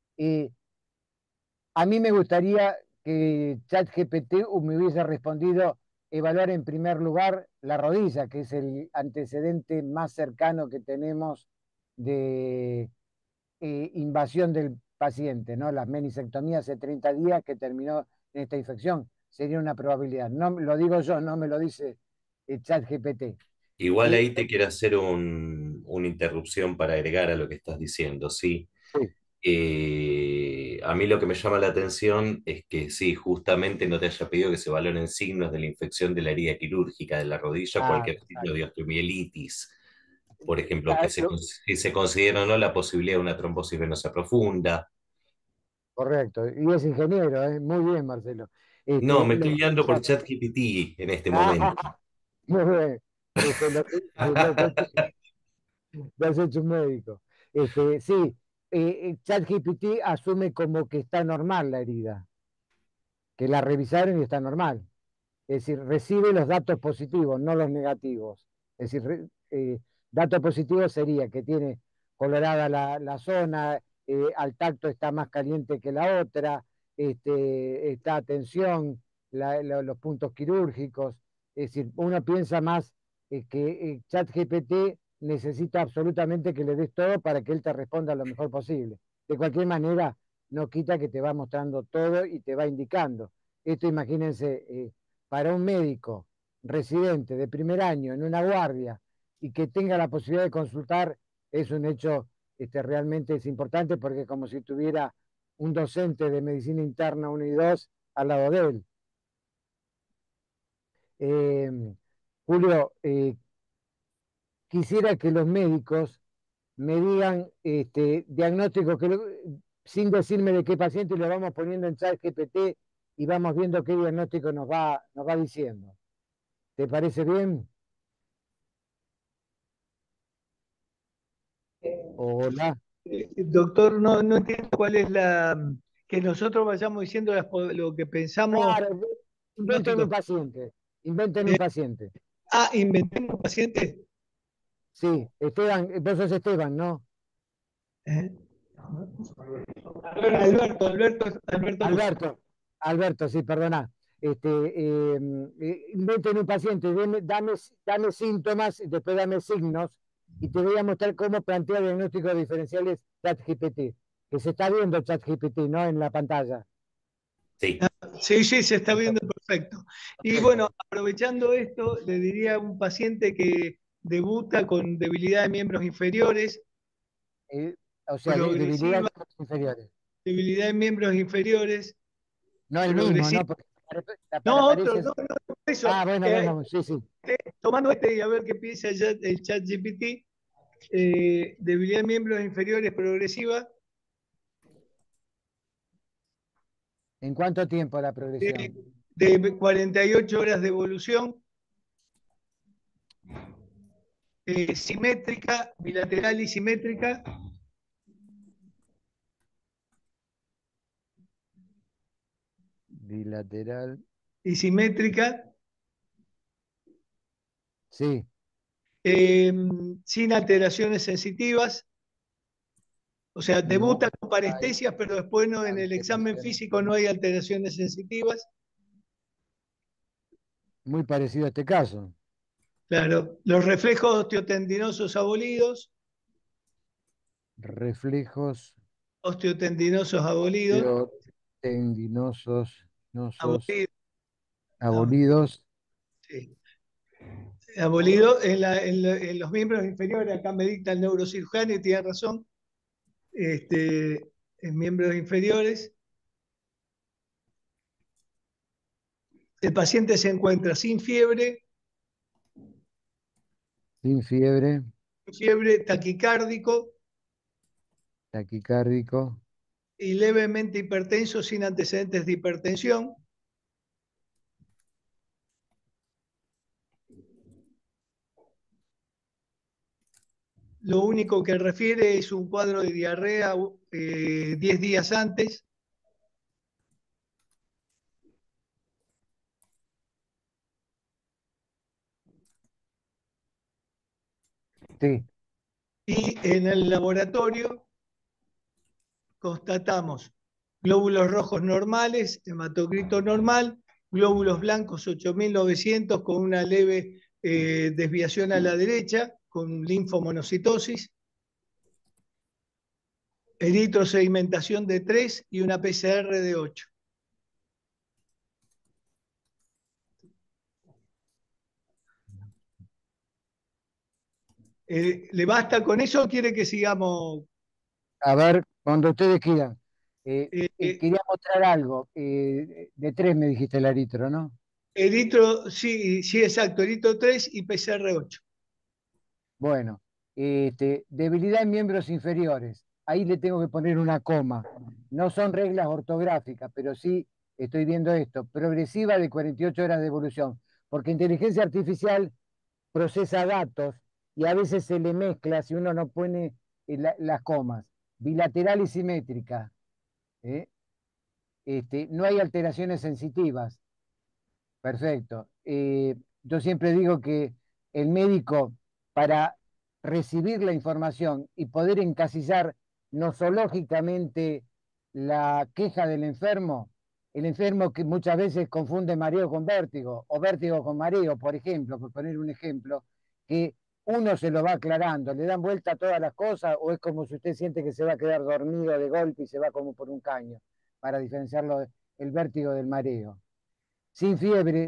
A mí me gustaría que ChatGPT me hubiese respondido evaluar en primer lugar la rodilla, que es el antecedente más cercano que tenemos de invasión del paciente, ¿no? Las menisectomías hace 30 días que terminó en esta infección. Sería una probabilidad. No lo digo yo, no me lo dice ChatGPT. Igual ahí te quiero hacer una interrupción para agregar a lo que estás diciendo, ¿sí? Sí. A mí lo que me llama la atención es que sí, justamente no te haya pedido que se valoren signos de la infección de la herida quirúrgica de la rodilla, Ah, cualquier signo de osteomielitis, por ejemplo, ah, si se considera o no la posibilidad de una trombosis venosa profunda. correcto. Y es ingeniero, ¿eh? Muy bien, Marcelo. No, me Lo estoy que guiando por pasa- ChatGPT en este momento. Ah, muy bien. Lo has hecho un médico. Sí, ChatGPT asume como que está normal la herida, que la revisaron y está normal. Es decir, recibe los datos positivos, no los negativos. Es decir, datos positivos sería que tiene colorada la zona, al tacto está más caliente que la otra, está a tensión, los puntos quirúrgicos. Es decir, uno piensa más que ChatGPT necesita absolutamente que le des todo para que él te responda lo mejor posible. De cualquier manera, no quita que te va mostrando todo y te va indicando. Esto imagínense, para un médico residente de primer año en una guardia y que tenga la posibilidad de consultar, es un hecho realmente es importante porque es como si tuviera un docente de medicina interna 1 y 2 al lado de él. Eh, Julio, quisiera que los médicos me digan diagnósticos sin decirme de qué paciente, lo vamos poniendo en chat GPT y vamos viendo qué diagnóstico nos va diciendo. ¿Te parece bien? Hola. Doctor, no entiendo cuál es que nosotros vayamos diciendo lo que pensamos. Claro, inventen un Diagnóstico. paciente. Inventen un paciente. Inventemos pacientes. Sí, Esteban, vos sos Esteban, ¿no? ¿Eh? Alberto. Alberto, sí, perdona. Inventen un paciente, dame síntomas, después dame signos y te voy a mostrar cómo plantea diagnósticos diferenciales ChatGPT, que se está viendo ChatGPT, ¿no? En la pantalla. Sí. Sí, sí, se está viendo perfecto. Y bueno, aprovechando esto, le diría a un paciente que debuta con debilidad de miembros inferiores, O sea, debilidad progresiva, inferiores. debilidad de miembros inferiores, No el mismo, progresiva. ¿no? Porque la No, otro, paraparesia. no, no, por eso. Ah, bueno, sí, sí. Tomando este y a ver qué piensa ya el chat GPT, debilidad de miembros inferiores progresiva, ¿En cuánto tiempo la de, progresión? de 48 horas de evolución, simétrica, bilateral y simétrica, Bilateral. y simétrica, Sí. sin alteraciones sensitivas, o sea, No debuta con hay parestesias, pero después no, en el examen alteraciones. físico no hay alteraciones sensitivas. Muy parecido a este caso. Claro, los reflejos osteotendinosos abolidos, Reflejos osteotendinosos abolidos, tendinosos, abolidos, abolidos. sí, abolido en los miembros inferiores, acá me dicta el neurocirujano y tiene razón, en miembros inferiores. El paciente se encuentra Sin fiebre taquicárdico taquicárdico. y levemente hipertenso sin antecedentes de hipertensión. Lo único que refiere es un cuadro de diarrea 10 días antes. Sí. Y en el laboratorio constatamos glóbulos rojos normales, hematocrito normal, glóbulos blancos 8.900 con una leve desviación a la derecha, con linfomonocitosis, eritrosedimentación de 3 y una PCR de 8. ¿Le basta con eso o quiere que sigamos? A ver, cuando ustedes quieran. Eh, eh, Quería mostrar algo. De 3 me dijiste el aritro, ¿no? Sí, sí, exacto, eritro 3 y PCR 8. Bueno, debilidad en miembros inferiores. Ahí le tengo que poner una coma. No son reglas ortográficas, pero sí estoy viendo esto. Progresiva de 48 horas de evolución. Porque inteligencia artificial procesa datos y a veces se le mezcla si uno no pone las comas. Bilateral y simétrica. ¿Eh? No hay alteraciones sensitivas. Perfecto. Yo siempre digo que el médico, para recibir la información y poder encasillar nosológicamente la queja del enfermo, el enfermo que muchas veces confunde mareo con vértigo o vértigo con mareo, por ejemplo, por poner un ejemplo, que uno se lo va aclarando, le dan vuelta a todas las cosas o es como si usted siente que se va a quedar dormido de golpe y se va como por un caño, para diferenciarlo el vértigo del mareo. Sin fiebre,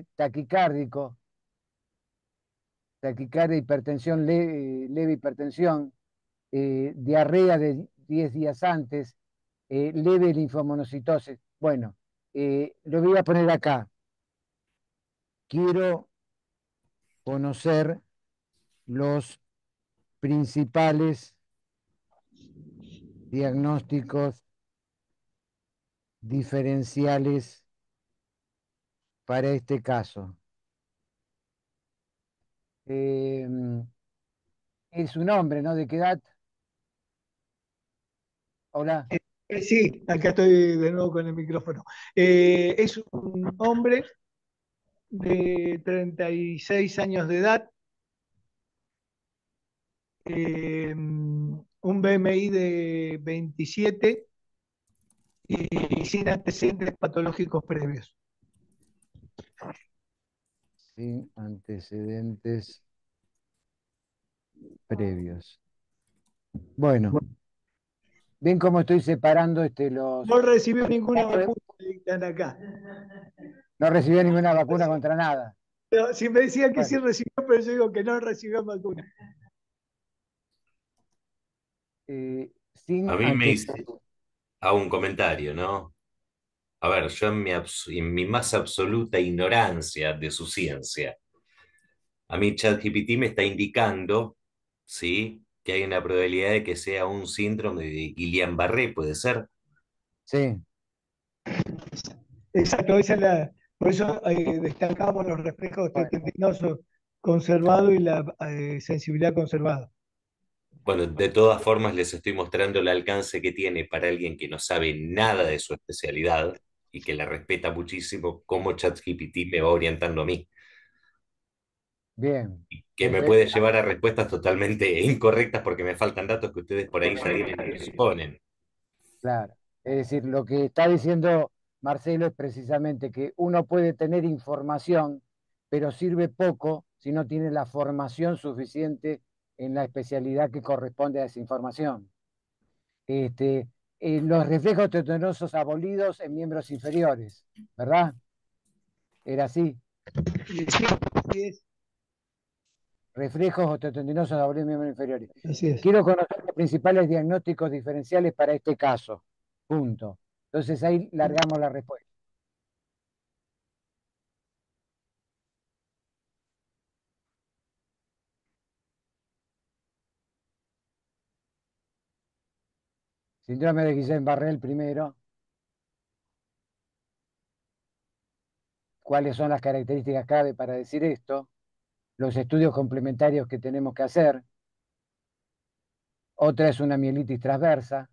taquicardia, hipertensión leve hipertensión, diarrea de 10 días antes, leve linfomonocitosis. Bueno, lo voy a poner acá. Quiero conocer los principales diagnósticos diferenciales para este caso. Es un hombre, ¿no? ¿De qué edad? Hola. Sí, acá estoy de nuevo con el micrófono. Es un hombre de 36 años de edad, un BMI de 27 y sin antecedentes patológicos previos. Sin antecedentes previos. Bueno, ven cómo estoy separando No recibió ninguna casos vacuna, dictan acá. No recibió ninguna vacuna contra nada. Pero si me decían que sí Bueno, recibió, pero yo digo que no recibió vacuna. sin A mí me hice, antecedentes. hago un comentario, ¿no? A ver, yo en mi más absoluta ignorancia de su ciencia, a mí ChatGPT me está indicando, ¿sí? Que hay una probabilidad de que sea un síndrome de Guillain-Barré, ¿puede ser? Sí, Exacto, por eso destacamos los reflejos bueno, tetratinosos conservados y la sensibilidad conservada. Bueno, de todas formas les estoy mostrando el alcance que tiene para alguien que no sabe nada de su especialidad y que la respeta muchísimo, cómo ChatGPT me va orientando a mí, bien. que me puede llevar a respuestas totalmente incorrectas porque me faltan datos que ustedes por ahí ya tienen y disponen. Claro. Es decir, lo que está diciendo Marcelo es precisamente que uno puede tener información, pero sirve poco si no tiene la formación suficiente en la especialidad que corresponde a esa información. Este, los reflejos tetanosos abolidos en miembros inferiores, ¿verdad? Era así. Y sí, así es, Reflejos osteotendinosos abolidos en miembros inferiores. así es. Quiero conocer los principales diagnósticos diferenciales para este caso. Punto. Entonces ahí largamos la respuesta. Síndrome de Guillain-Barré primero. ¿Cuáles son las características clave para decir esto? Los estudios complementarios que tenemos que hacer. Otra es una mielitis transversa.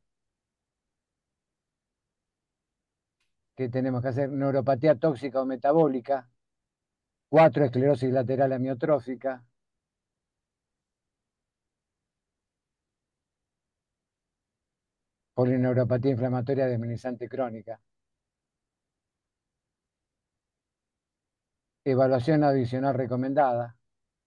¿Qué tenemos que hacer? Neuropatía tóxica o metabólica. 4, esclerosis lateral amiotrófica. Polineuropatía inflamatoria desminizante crónica. Evaluación adicional recomendada.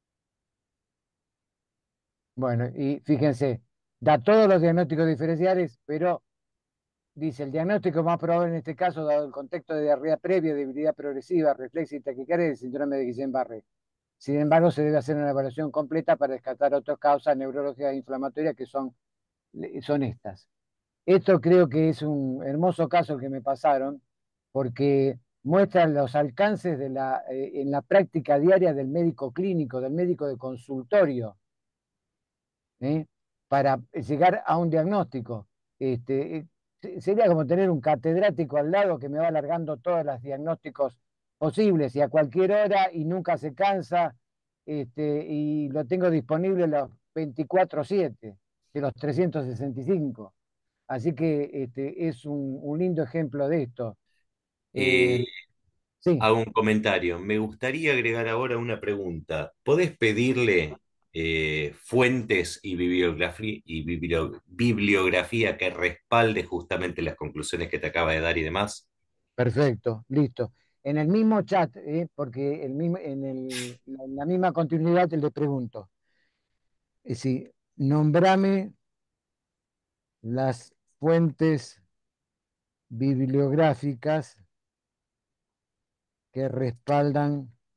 Bueno, y fíjense, da todos los diagnósticos diferenciales, pero dice el diagnóstico más probable en este caso, dado el contexto de diarrea previa, debilidad progresiva, reflexia y taquicardia y síndrome de Guillain-Barré. Sin embargo, se debe hacer una evaluación completa para descartar otras causas neurológicas e inflamatorias que son estas. Esto creo que es un hermoso caso que me pasaron, porque muestra los alcances en la práctica diaria del médico clínico, del médico de consultorio, ¿eh? Para llegar a un diagnóstico. Sería como tener un catedrático al lado que me va alargando todos los diagnósticos posibles y a cualquier hora y nunca se cansa, y lo tengo disponible los 24/7 de los 365. Así que es un lindo ejemplo de esto. Eh, Sí, Hago un comentario. Me gustaría agregar ahora una pregunta. ¿Podés pedirle fuentes y bibliografía que respalde justamente las conclusiones que te acaba de dar y demás? perfecto, listo. En el mismo chat, porque en la misma continuidad le pregunto. Es decir, nombrame las fuentes bibliográficas que respaldan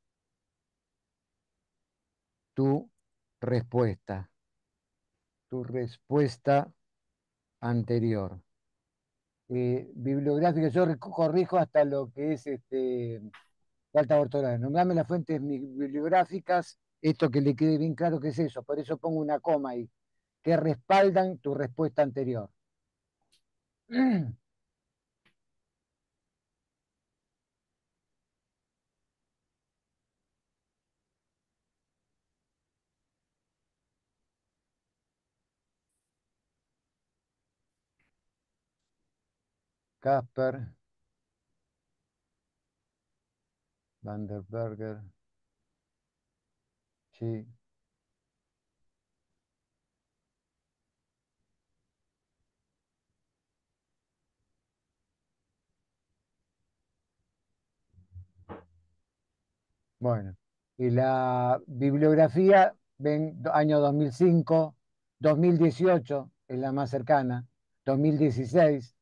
tu respuesta, tu respuesta anterior. Bibliográfica, yo corrijo hasta lo que es falta ortografía. Nombrame las fuentes bibliográficas, esto que le quede bien claro que es eso, por eso pongo una coma ahí, que respaldan tu respuesta anterior. Casper, Vanderberger, sí. Bueno, y la bibliografía ven año 2005, 2018 es la más cercana, 2016,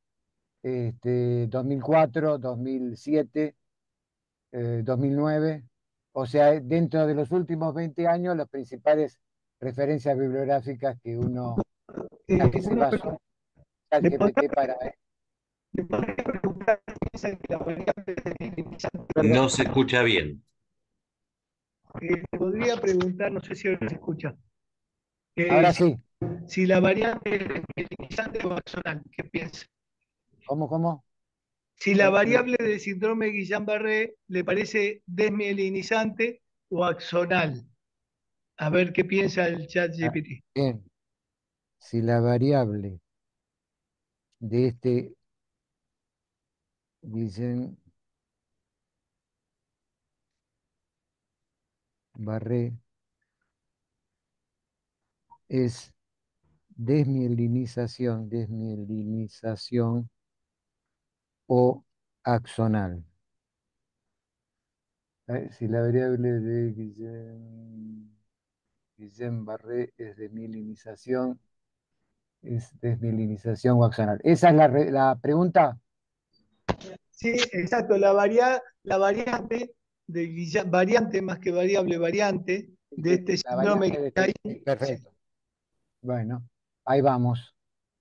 2004, 2007, 2009. O sea, dentro de los últimos 20 años, las principales referencias bibliográficas que uno, a que se Una basa pregunta, al ¿le podría, GPT para... le podría preguntar qué piensa que la variable de minimización, Perdón, No se escucha bien. le podría preguntar, no sé si ahora se escucha, ahora si, sí. si la variante es desmielinizante o axonal, ¿qué piensa? ¿Cómo? Si la variable del síndrome de Guillain-Barré le parece desmielinizante o axonal. A ver qué piensa el chat Ah, GPT. bien. Si la variable de este, dicen, Barré, es desmielinización o axonal. Si la variable de Guillain-Barré es desmielinización o axonal. Esa es la pregunta. Sí, exacto. La variante de variante más que variable, variante de este La síndrome variante de que hay. sí, Sí. perfecto. Bueno, ahí vamos.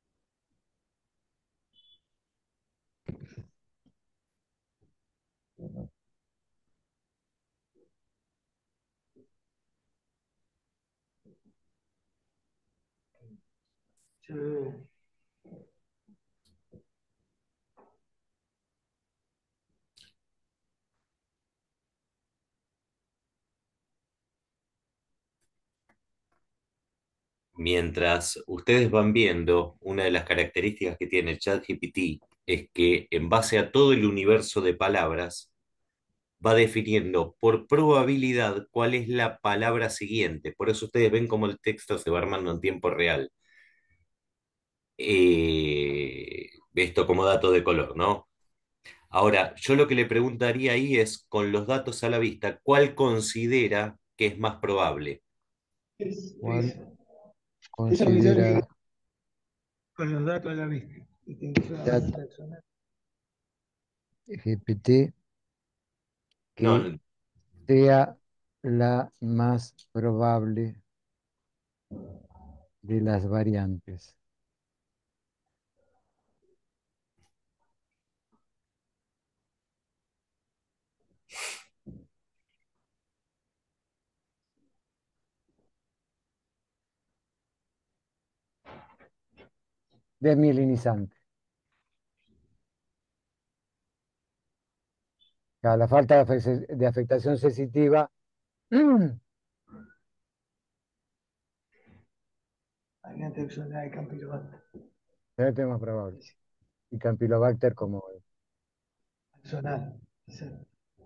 Mientras ustedes van viendo, una de las características que tiene el ChatGPT es que en base a todo el universo de palabras, va definiendo por probabilidad cuál es la palabra siguiente. Por eso ustedes ven cómo el texto se va armando en tiempo real. Esto como dato de color, ¿no? Ahora, yo lo que le preguntaría ahí es, con los datos a la vista, ¿cuál considera que es más probable? Es, ¿Cuál eso que yo le digo considera con los datos a la vista. Y tiene que ser una chat variante axonal. GPT No, que sea la más probable de las variantes? Desmielinizante. La falta de afectación sensitiva Variante axonal de Campylobacter. es más probable. Y Campylobacter como Axonal. Exacto.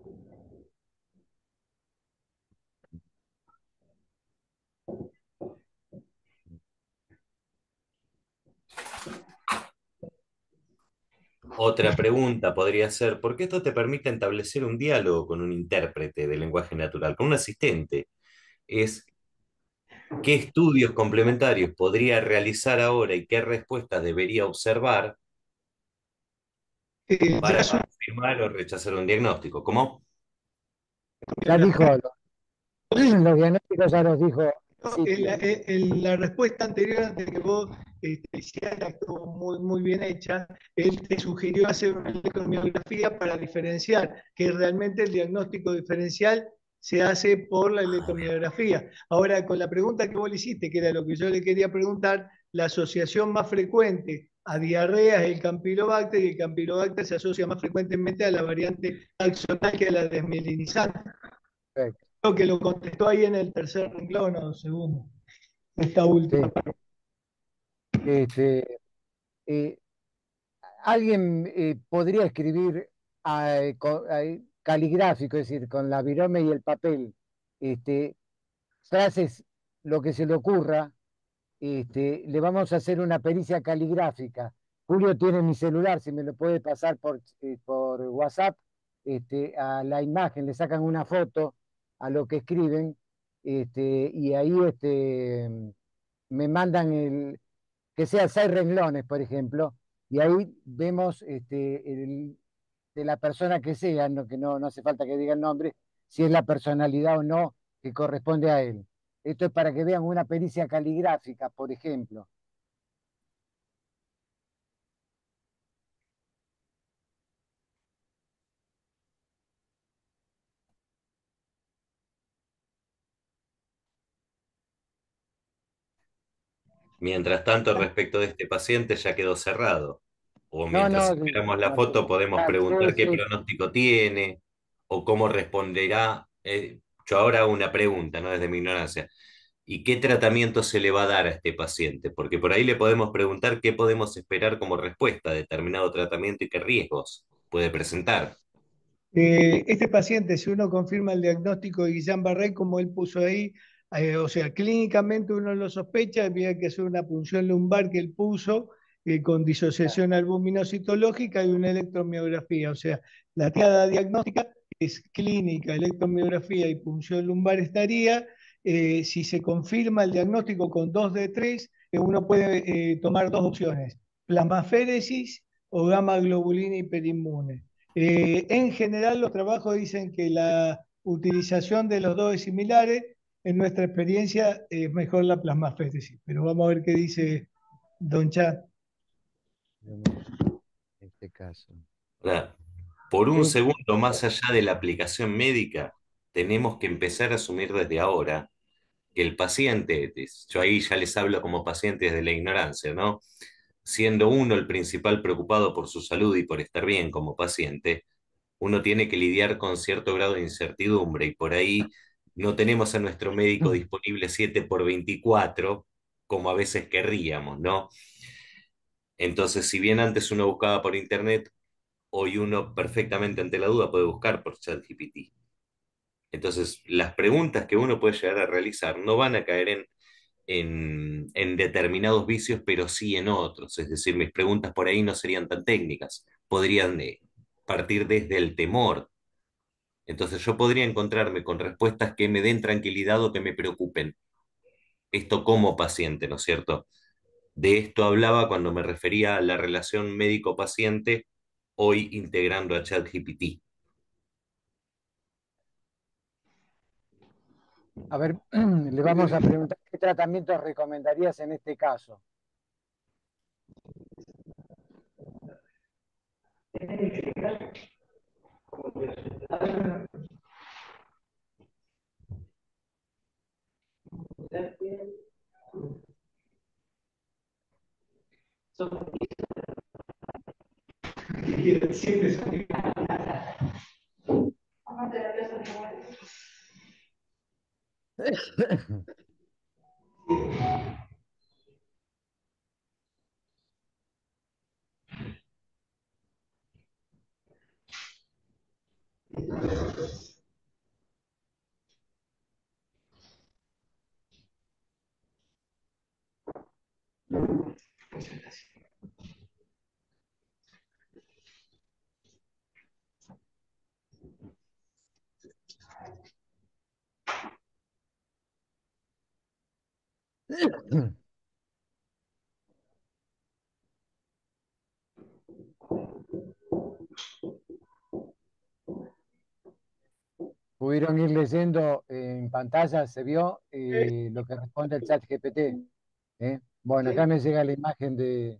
otra pregunta podría ser, ¿por qué esto te permite establecer un diálogo con un intérprete de lenguaje natural, con un asistente? Es qué estudios complementarios podría realizar ahora y qué respuestas debería observar Ya para su confirmar o rechazar un diagnóstico. ¿Cómo? ya dijo, los diagnósticos ya los dijo la, Cipio. la respuesta anterior, antes de que vos hicieras, estuvo muy bien hecha. Él te sugirió hacer una electromiografía para diferenciar, que realmente el diagnóstico diferencial se hace por la electromiografía. Ahora, con la pregunta que vos le hiciste, que era lo que yo le quería preguntar, la asociación más frecuente a diarrea es el Campylobacter, y el Campylobacter se asocia más frecuentemente a la variante axonal que a la desmielinizante. Perfecto. Creo que lo contestó ahí en el tercer renglón o segundo, esta última Sí. parte. Este, eh, alguien podría escribir caligráfico, es decir, con la virome y el papel, frases, lo que se le ocurra. Le vamos a hacer una pericia caligráfica. Julio tiene mi celular, si me lo puede pasar por WhatsApp, a la imagen, le sacan una foto a lo que escriben y ahí me mandan que sea 6 renglones, por ejemplo, y ahí vemos de la persona que sea, que no hace falta que diga el nombre, si es la personalidad o no que corresponde a él. Esto es para que vean una pericia caligráfica, por ejemplo. Mientras tanto, respecto de este paciente, ya quedó cerrado. O No, mientras no, esperamos la no, foto, podemos preguntar sí, qué sí. pronóstico tiene o cómo responderá. Yo ahora hago una pregunta, ¿no? Desde mi ignorancia. ¿Y qué tratamiento se le va a dar a este paciente? Porque por ahí le podemos preguntar qué podemos esperar como respuesta a determinado tratamiento y qué riesgos puede presentar. Este paciente, si uno confirma el diagnóstico de Guillain-Barré, como él puso ahí, o sea, clínicamente uno lo sospecha, había que hacer una punción lumbar que él puso con disociación albuminocitológica y una electromiografía. O sea, la triada diagnóstica es clínica, electromiografía y punción lumbar estaría. Si se confirma el diagnóstico con 2 de 3, uno puede tomar dos opciones, plasmaféresis o gamma globulina hiperinmune. En general, los trabajos dicen que la utilización de los dos es similares. En nuestra experiencia es mejor la plasmaféresis, pero vamos a ver qué dice Don Chat. Vemos este caso. Ahora, por un Sí, segundo más allá de la aplicación médica, tenemos que empezar a asumir desde ahora que el paciente, yo ahí ya les hablo como paciente desde la ignorancia, ¿no? Siendo uno el principal preocupado por su salud y por estar bien como paciente, uno tiene que lidiar con cierto grado de incertidumbre y por ahí no tenemos a nuestro médico disponible 7 por 24 como a veces querríamos, ¿no? Entonces, si bien antes uno buscaba por internet, hoy uno perfectamente ante la duda puede buscar por ChatGPT. Entonces, las preguntas que uno puede llegar a realizar no van a caer en determinados vicios, pero sí en otros. Es decir, mis preguntas por ahí no serían tan técnicas, podrían partir desde el temor. Entonces, yo podría encontrarme con respuestas que me den tranquilidad o que me preocupen. Esto como paciente, ¿no es cierto? De esto hablaba cuando me refería a la relación médico-paciente, hoy integrando a ChatGPT. a ver, le vamos a preguntar qué tratamientos recomendarías en este caso. Pudieron ir leyendo en pantalla, se vio lo que responde el chat GPT. ¿Eh? Bueno, acá me llega la imagen de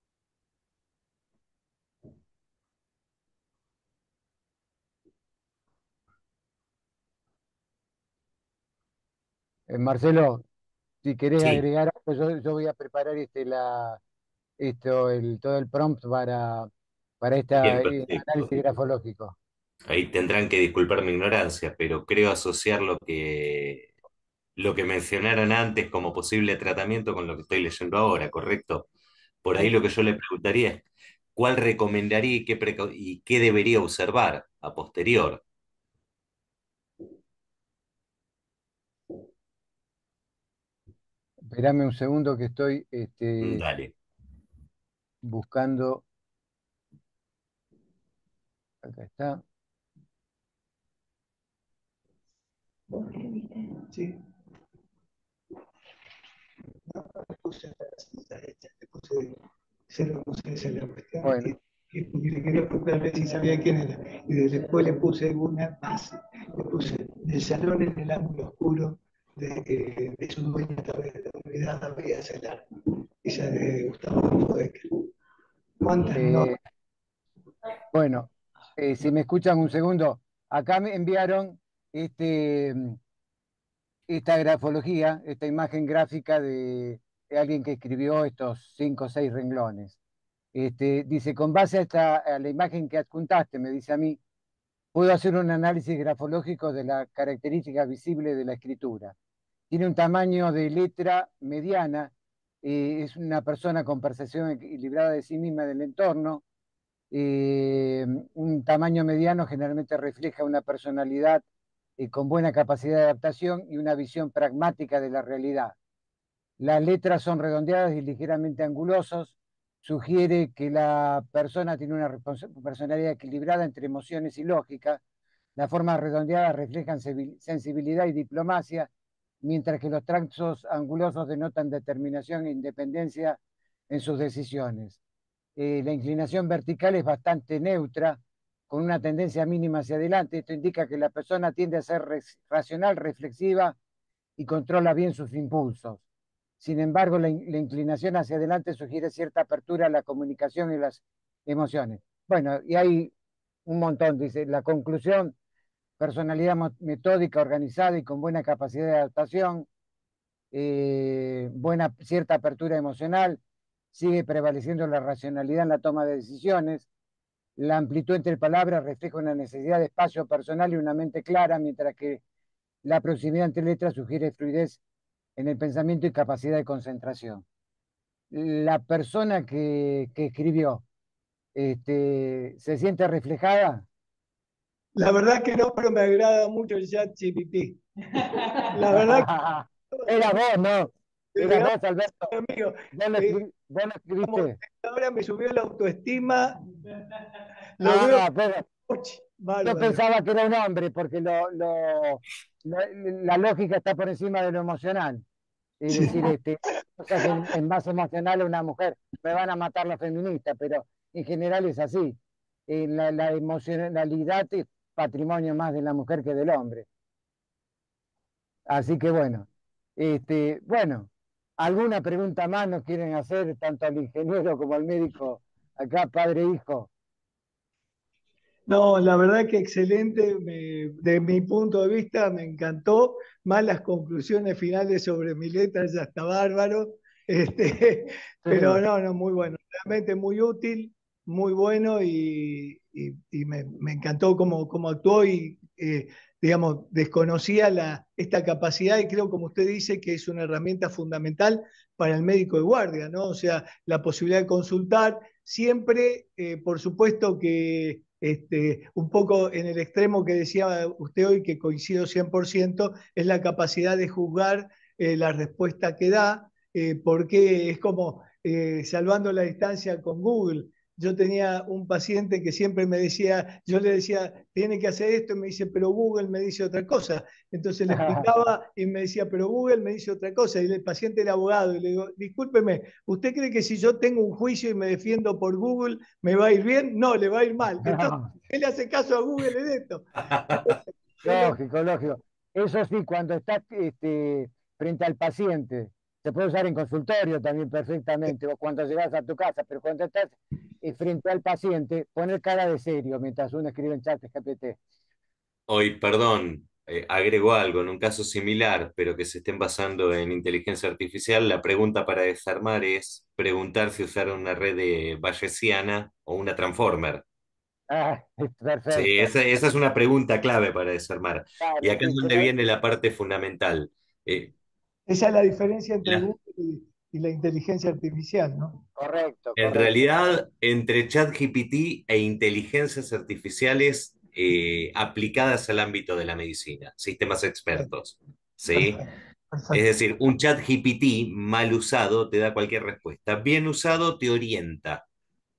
Marcelo. Si querés Sí, agregar algo, yo voy a preparar todo el prompt para este bien, perfecto. análisis grafológico. Ahí tendrán que disculpar mi ignorancia, pero creo asociar lo que mencionaron antes como posible tratamiento con lo que estoy leyendo ahora, ¿correcto? Por ahí lo que yo le preguntaría es, ¿cuál recomendaría y y qué debería observar a posterior? Esperame un segundo que estoy Dale. buscando. Acá está. Sí. puse la silla hecha, le puse, se lo puse, se la cuestión, Bueno, y le quería preguntar a ver si sabía quién era. Y después le puse una más, le puse del salón en el ángulo oscuro de su dueña olvidada, veía celar. Esa de Gustavo Adolfo Becker. ¿Cuántas no? bueno, si me escuchan un segundo, acá me enviaron esta grafología, esta imagen gráfica de alguien que escribió estos 5 o 6 renglones. Dice, con base a la imagen que adjuntaste, me dice a mí, puedo hacer un análisis grafológico de la característica visible de la escritura. Tiene un tamaño de letra mediana, es una persona con percepción equilibrada de sí misma y del entorno. Un tamaño mediano generalmente refleja una personalidad con buena capacidad de adaptación y una visión pragmática de la realidad. Las letras son redondeadas y ligeramente angulosos. Sugiere que la persona tiene una personalidad equilibrada entre emociones y lógica. Las formas redondeadas reflejan sensibilidad y diplomacia, mientras que los trazos angulosos denotan determinación e independencia en sus decisiones. La inclinación vertical es bastante neutra, con una tendencia mínima hacia adelante. Esto indica que la persona tiende a ser racional, reflexiva y controla bien sus impulsos. Sin embargo, la inclinación hacia adelante sugiere cierta apertura a la comunicación y las emociones. Bueno, y hay un montón, dice, la conclusión, personalidad metódica, organizada y con buena capacidad de adaptación, cierta apertura emocional, sigue prevaleciendo la racionalidad en la toma de decisiones, la amplitud entre palabras refleja una necesidad de espacio personal y una mente clara, mientras que la proximidad entre letras sugiere fluidez en el pensamiento y capacidad de concentración. La persona que escribió, ¿se siente reflejada? La verdad que no, pero me agrada mucho el chat GPT. La verdad que Era vos, ¿no? Era vos, Alberto. amigo, Vos lo escribiste. ahora me subió la autoestima. Lo veo, Ah, pero yo bárbaro. pensaba que era un hombre, porque la lógica está por encima de lo emocional. Es decir, cosas en base emocional a una mujer, me van a matar los feministas, pero en general es así. La emocionalidad es patrimonio más de la mujer que del hombre. Así que bueno, bueno, ¿alguna pregunta más nos quieren hacer tanto al ingeniero como al médico acá, padre e hijo? No, la verdad que excelente, de mi punto de vista me encantó, más las conclusiones finales sobre mi letra, ya está bárbaro, pero no, muy bueno, realmente muy útil, muy bueno y me encantó cómo actuó y, digamos, desconocía esta capacidad y creo, como usted dice, que es una herramienta fundamental para el médico de guardia, ¿no? O sea, la posibilidad de consultar, siempre, por supuesto que un poco en el extremo que decía usted hoy, que coincido 100%, es la capacidad de juzgar la respuesta que da, porque es como salvando la distancia con Google. Yo tenía un paciente que siempre me decía, yo le decía, tiene que hacer esto, y me dice, pero Google me dice otra cosa. Entonces le explicaba y me decía, pero Google me dice otra cosa. Y el paciente era abogado y le digo, discúlpeme, ¿usted cree que si yo tengo un juicio y me defiendo por Google, me va a ir bien? No, le va a ir mal. Entonces, ¿qué le hace caso a Google en esto? Lógico, lógico. Eso sí, cuando estás frente al paciente, se puede usar en consultorio también perfectamente, o cuando llegas a tu casa, pero cuando estás frente al paciente, poner cara de serio mientras uno escribe en chat GPT. Hoy, perdón, agrego algo, en un caso similar, pero que se estén basando en inteligencia artificial, la pregunta para desarmar es preguntar si usar una red de bayesiana o una transformer. Ah, Sí, perfecto. esa es una pregunta clave para desarmar. Y Claro, acá es donde viene la parte fundamental. Eh, Esa es la diferencia entre la- Google y la inteligencia artificial, ¿no? correcto, en correcto. realidad, entre ChatGPT e inteligencias artificiales aplicadas al ámbito de la medicina, sistemas expertos, ¿sí? Perfecto, Es perfecto. decir, un ChatGPT mal usado te da cualquier respuesta. Bien usado te orienta.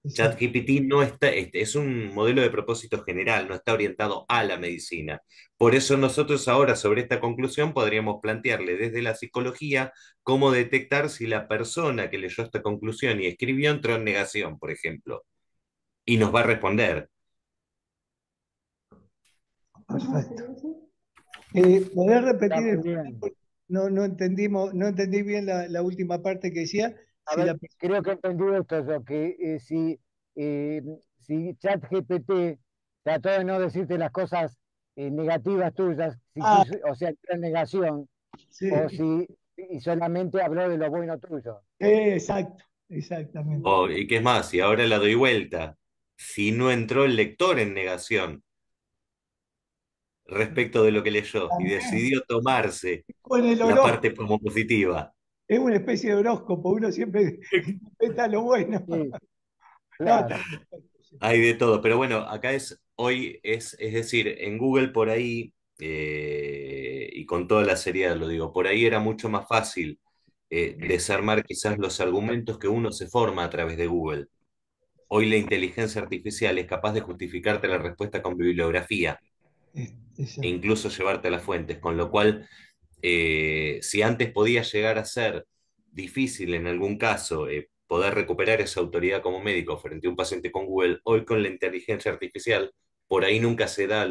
exacto. ChatGPT no está, es un modelo de propósito general, no está orientado a la medicina. Por eso nosotros ahora sobre esta conclusión podríamos plantearle desde la psicología cómo detectar si la persona que leyó esta conclusión y escribió entró en negación, por ejemplo, y nos va a responder. Perfecto. ¿Podés Está repetir muy el final? bien. Porque no entendí bien la última parte que decía. A Si ver, la, creo que he entendido esto, yo, que eh, si ChatGPT trató de no decirte las cosas negativas tuyas, si ah, quiso, o sea, entró en negación, o sí, si y solamente habló de lo bueno tuyo. exacto, exactamente. Oh, ¿y qué es más? Y ahora la doy vuelta. Si no entró el lector en negación respecto de lo que leyó y También, decidió tomarse con el la horóscopo, parte como positiva. es una especie de horóscopo, uno siempre interpreta lo bueno. Sí, No, está claro. perfecto, sí. Hay de todo, pero bueno, acá hoy es decir, en Google por ahí, y con toda la seriedad lo digo, por ahí era mucho más fácil desarmar quizás los argumentos que uno se forma a través de Google. Hoy la inteligencia artificial es capaz de justificarte la respuesta con bibliografía e Exacto. incluso llevarte a las fuentes, con lo cual, si antes podía llegar a ser difícil en algún caso poder recuperar esa autoridad como médico frente a un paciente con Google, hoy con la inteligencia artificial, por ahí nunca se da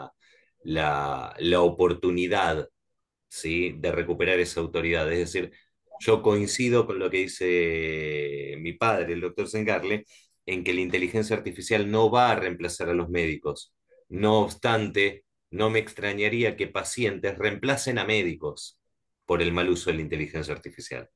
la oportunidad, ¿sí?, de recuperar esa autoridad. Es decir, yo coincido con lo que dice mi padre, el doctor Sengarle, en que la inteligencia artificial no va a reemplazar a los médicos. No obstante, no me extrañaría que pacientes reemplacen a médicos por el mal uso de la inteligencia artificial.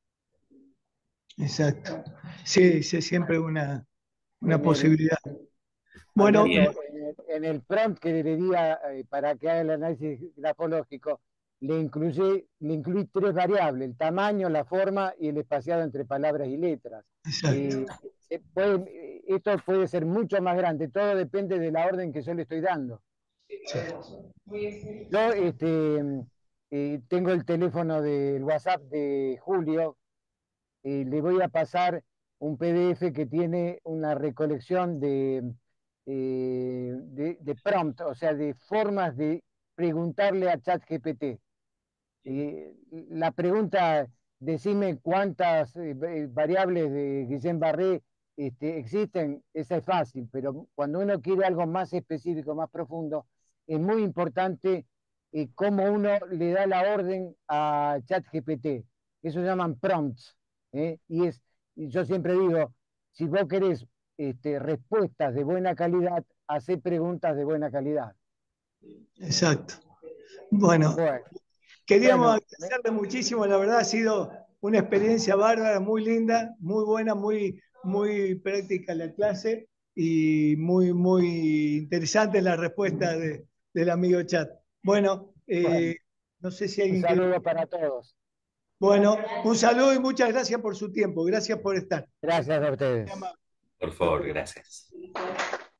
Exacto. Sí, sí, siempre una En el, posibilidad. Bueno, Bien, Alberto, en el prompt que debería, para que haga el análisis grafológico, le incluí tres variables: el tamaño, la forma y el espaciado entre palabras y letras. exacto. Eh, esto puede ser mucho más grande, todo depende de la orden que yo le estoy dando. Sí. Yo tengo el teléfono del WhatsApp de Julio, le voy a pasar un PDF que tiene una recolección de prompt, o sea, de formas de preguntarle a ChatGPT. La pregunta, decime cuántas variables de Guillain-Barré existen, esa es fácil, pero cuando uno quiere algo más específico, más profundo, es muy importante cómo uno le da la orden a ChatGPT. Eso se llaman prompts. Y yo siempre digo, si vos querés respuestas de buena calidad, hacé preguntas de buena calidad. Exacto. Bueno, Bueno, queríamos bueno, agradecerle muchísimo, la verdad ha sido una experiencia bárbara, muy linda, muy buena, muy práctica la clase y muy interesante la respuesta del amigo Chat. Bueno, bueno, no sé si un alguien quiere... saludo para todos. Bueno, un saludo y muchas gracias por su tiempo, gracias por estar. Gracias a ustedes. por favor, gracias.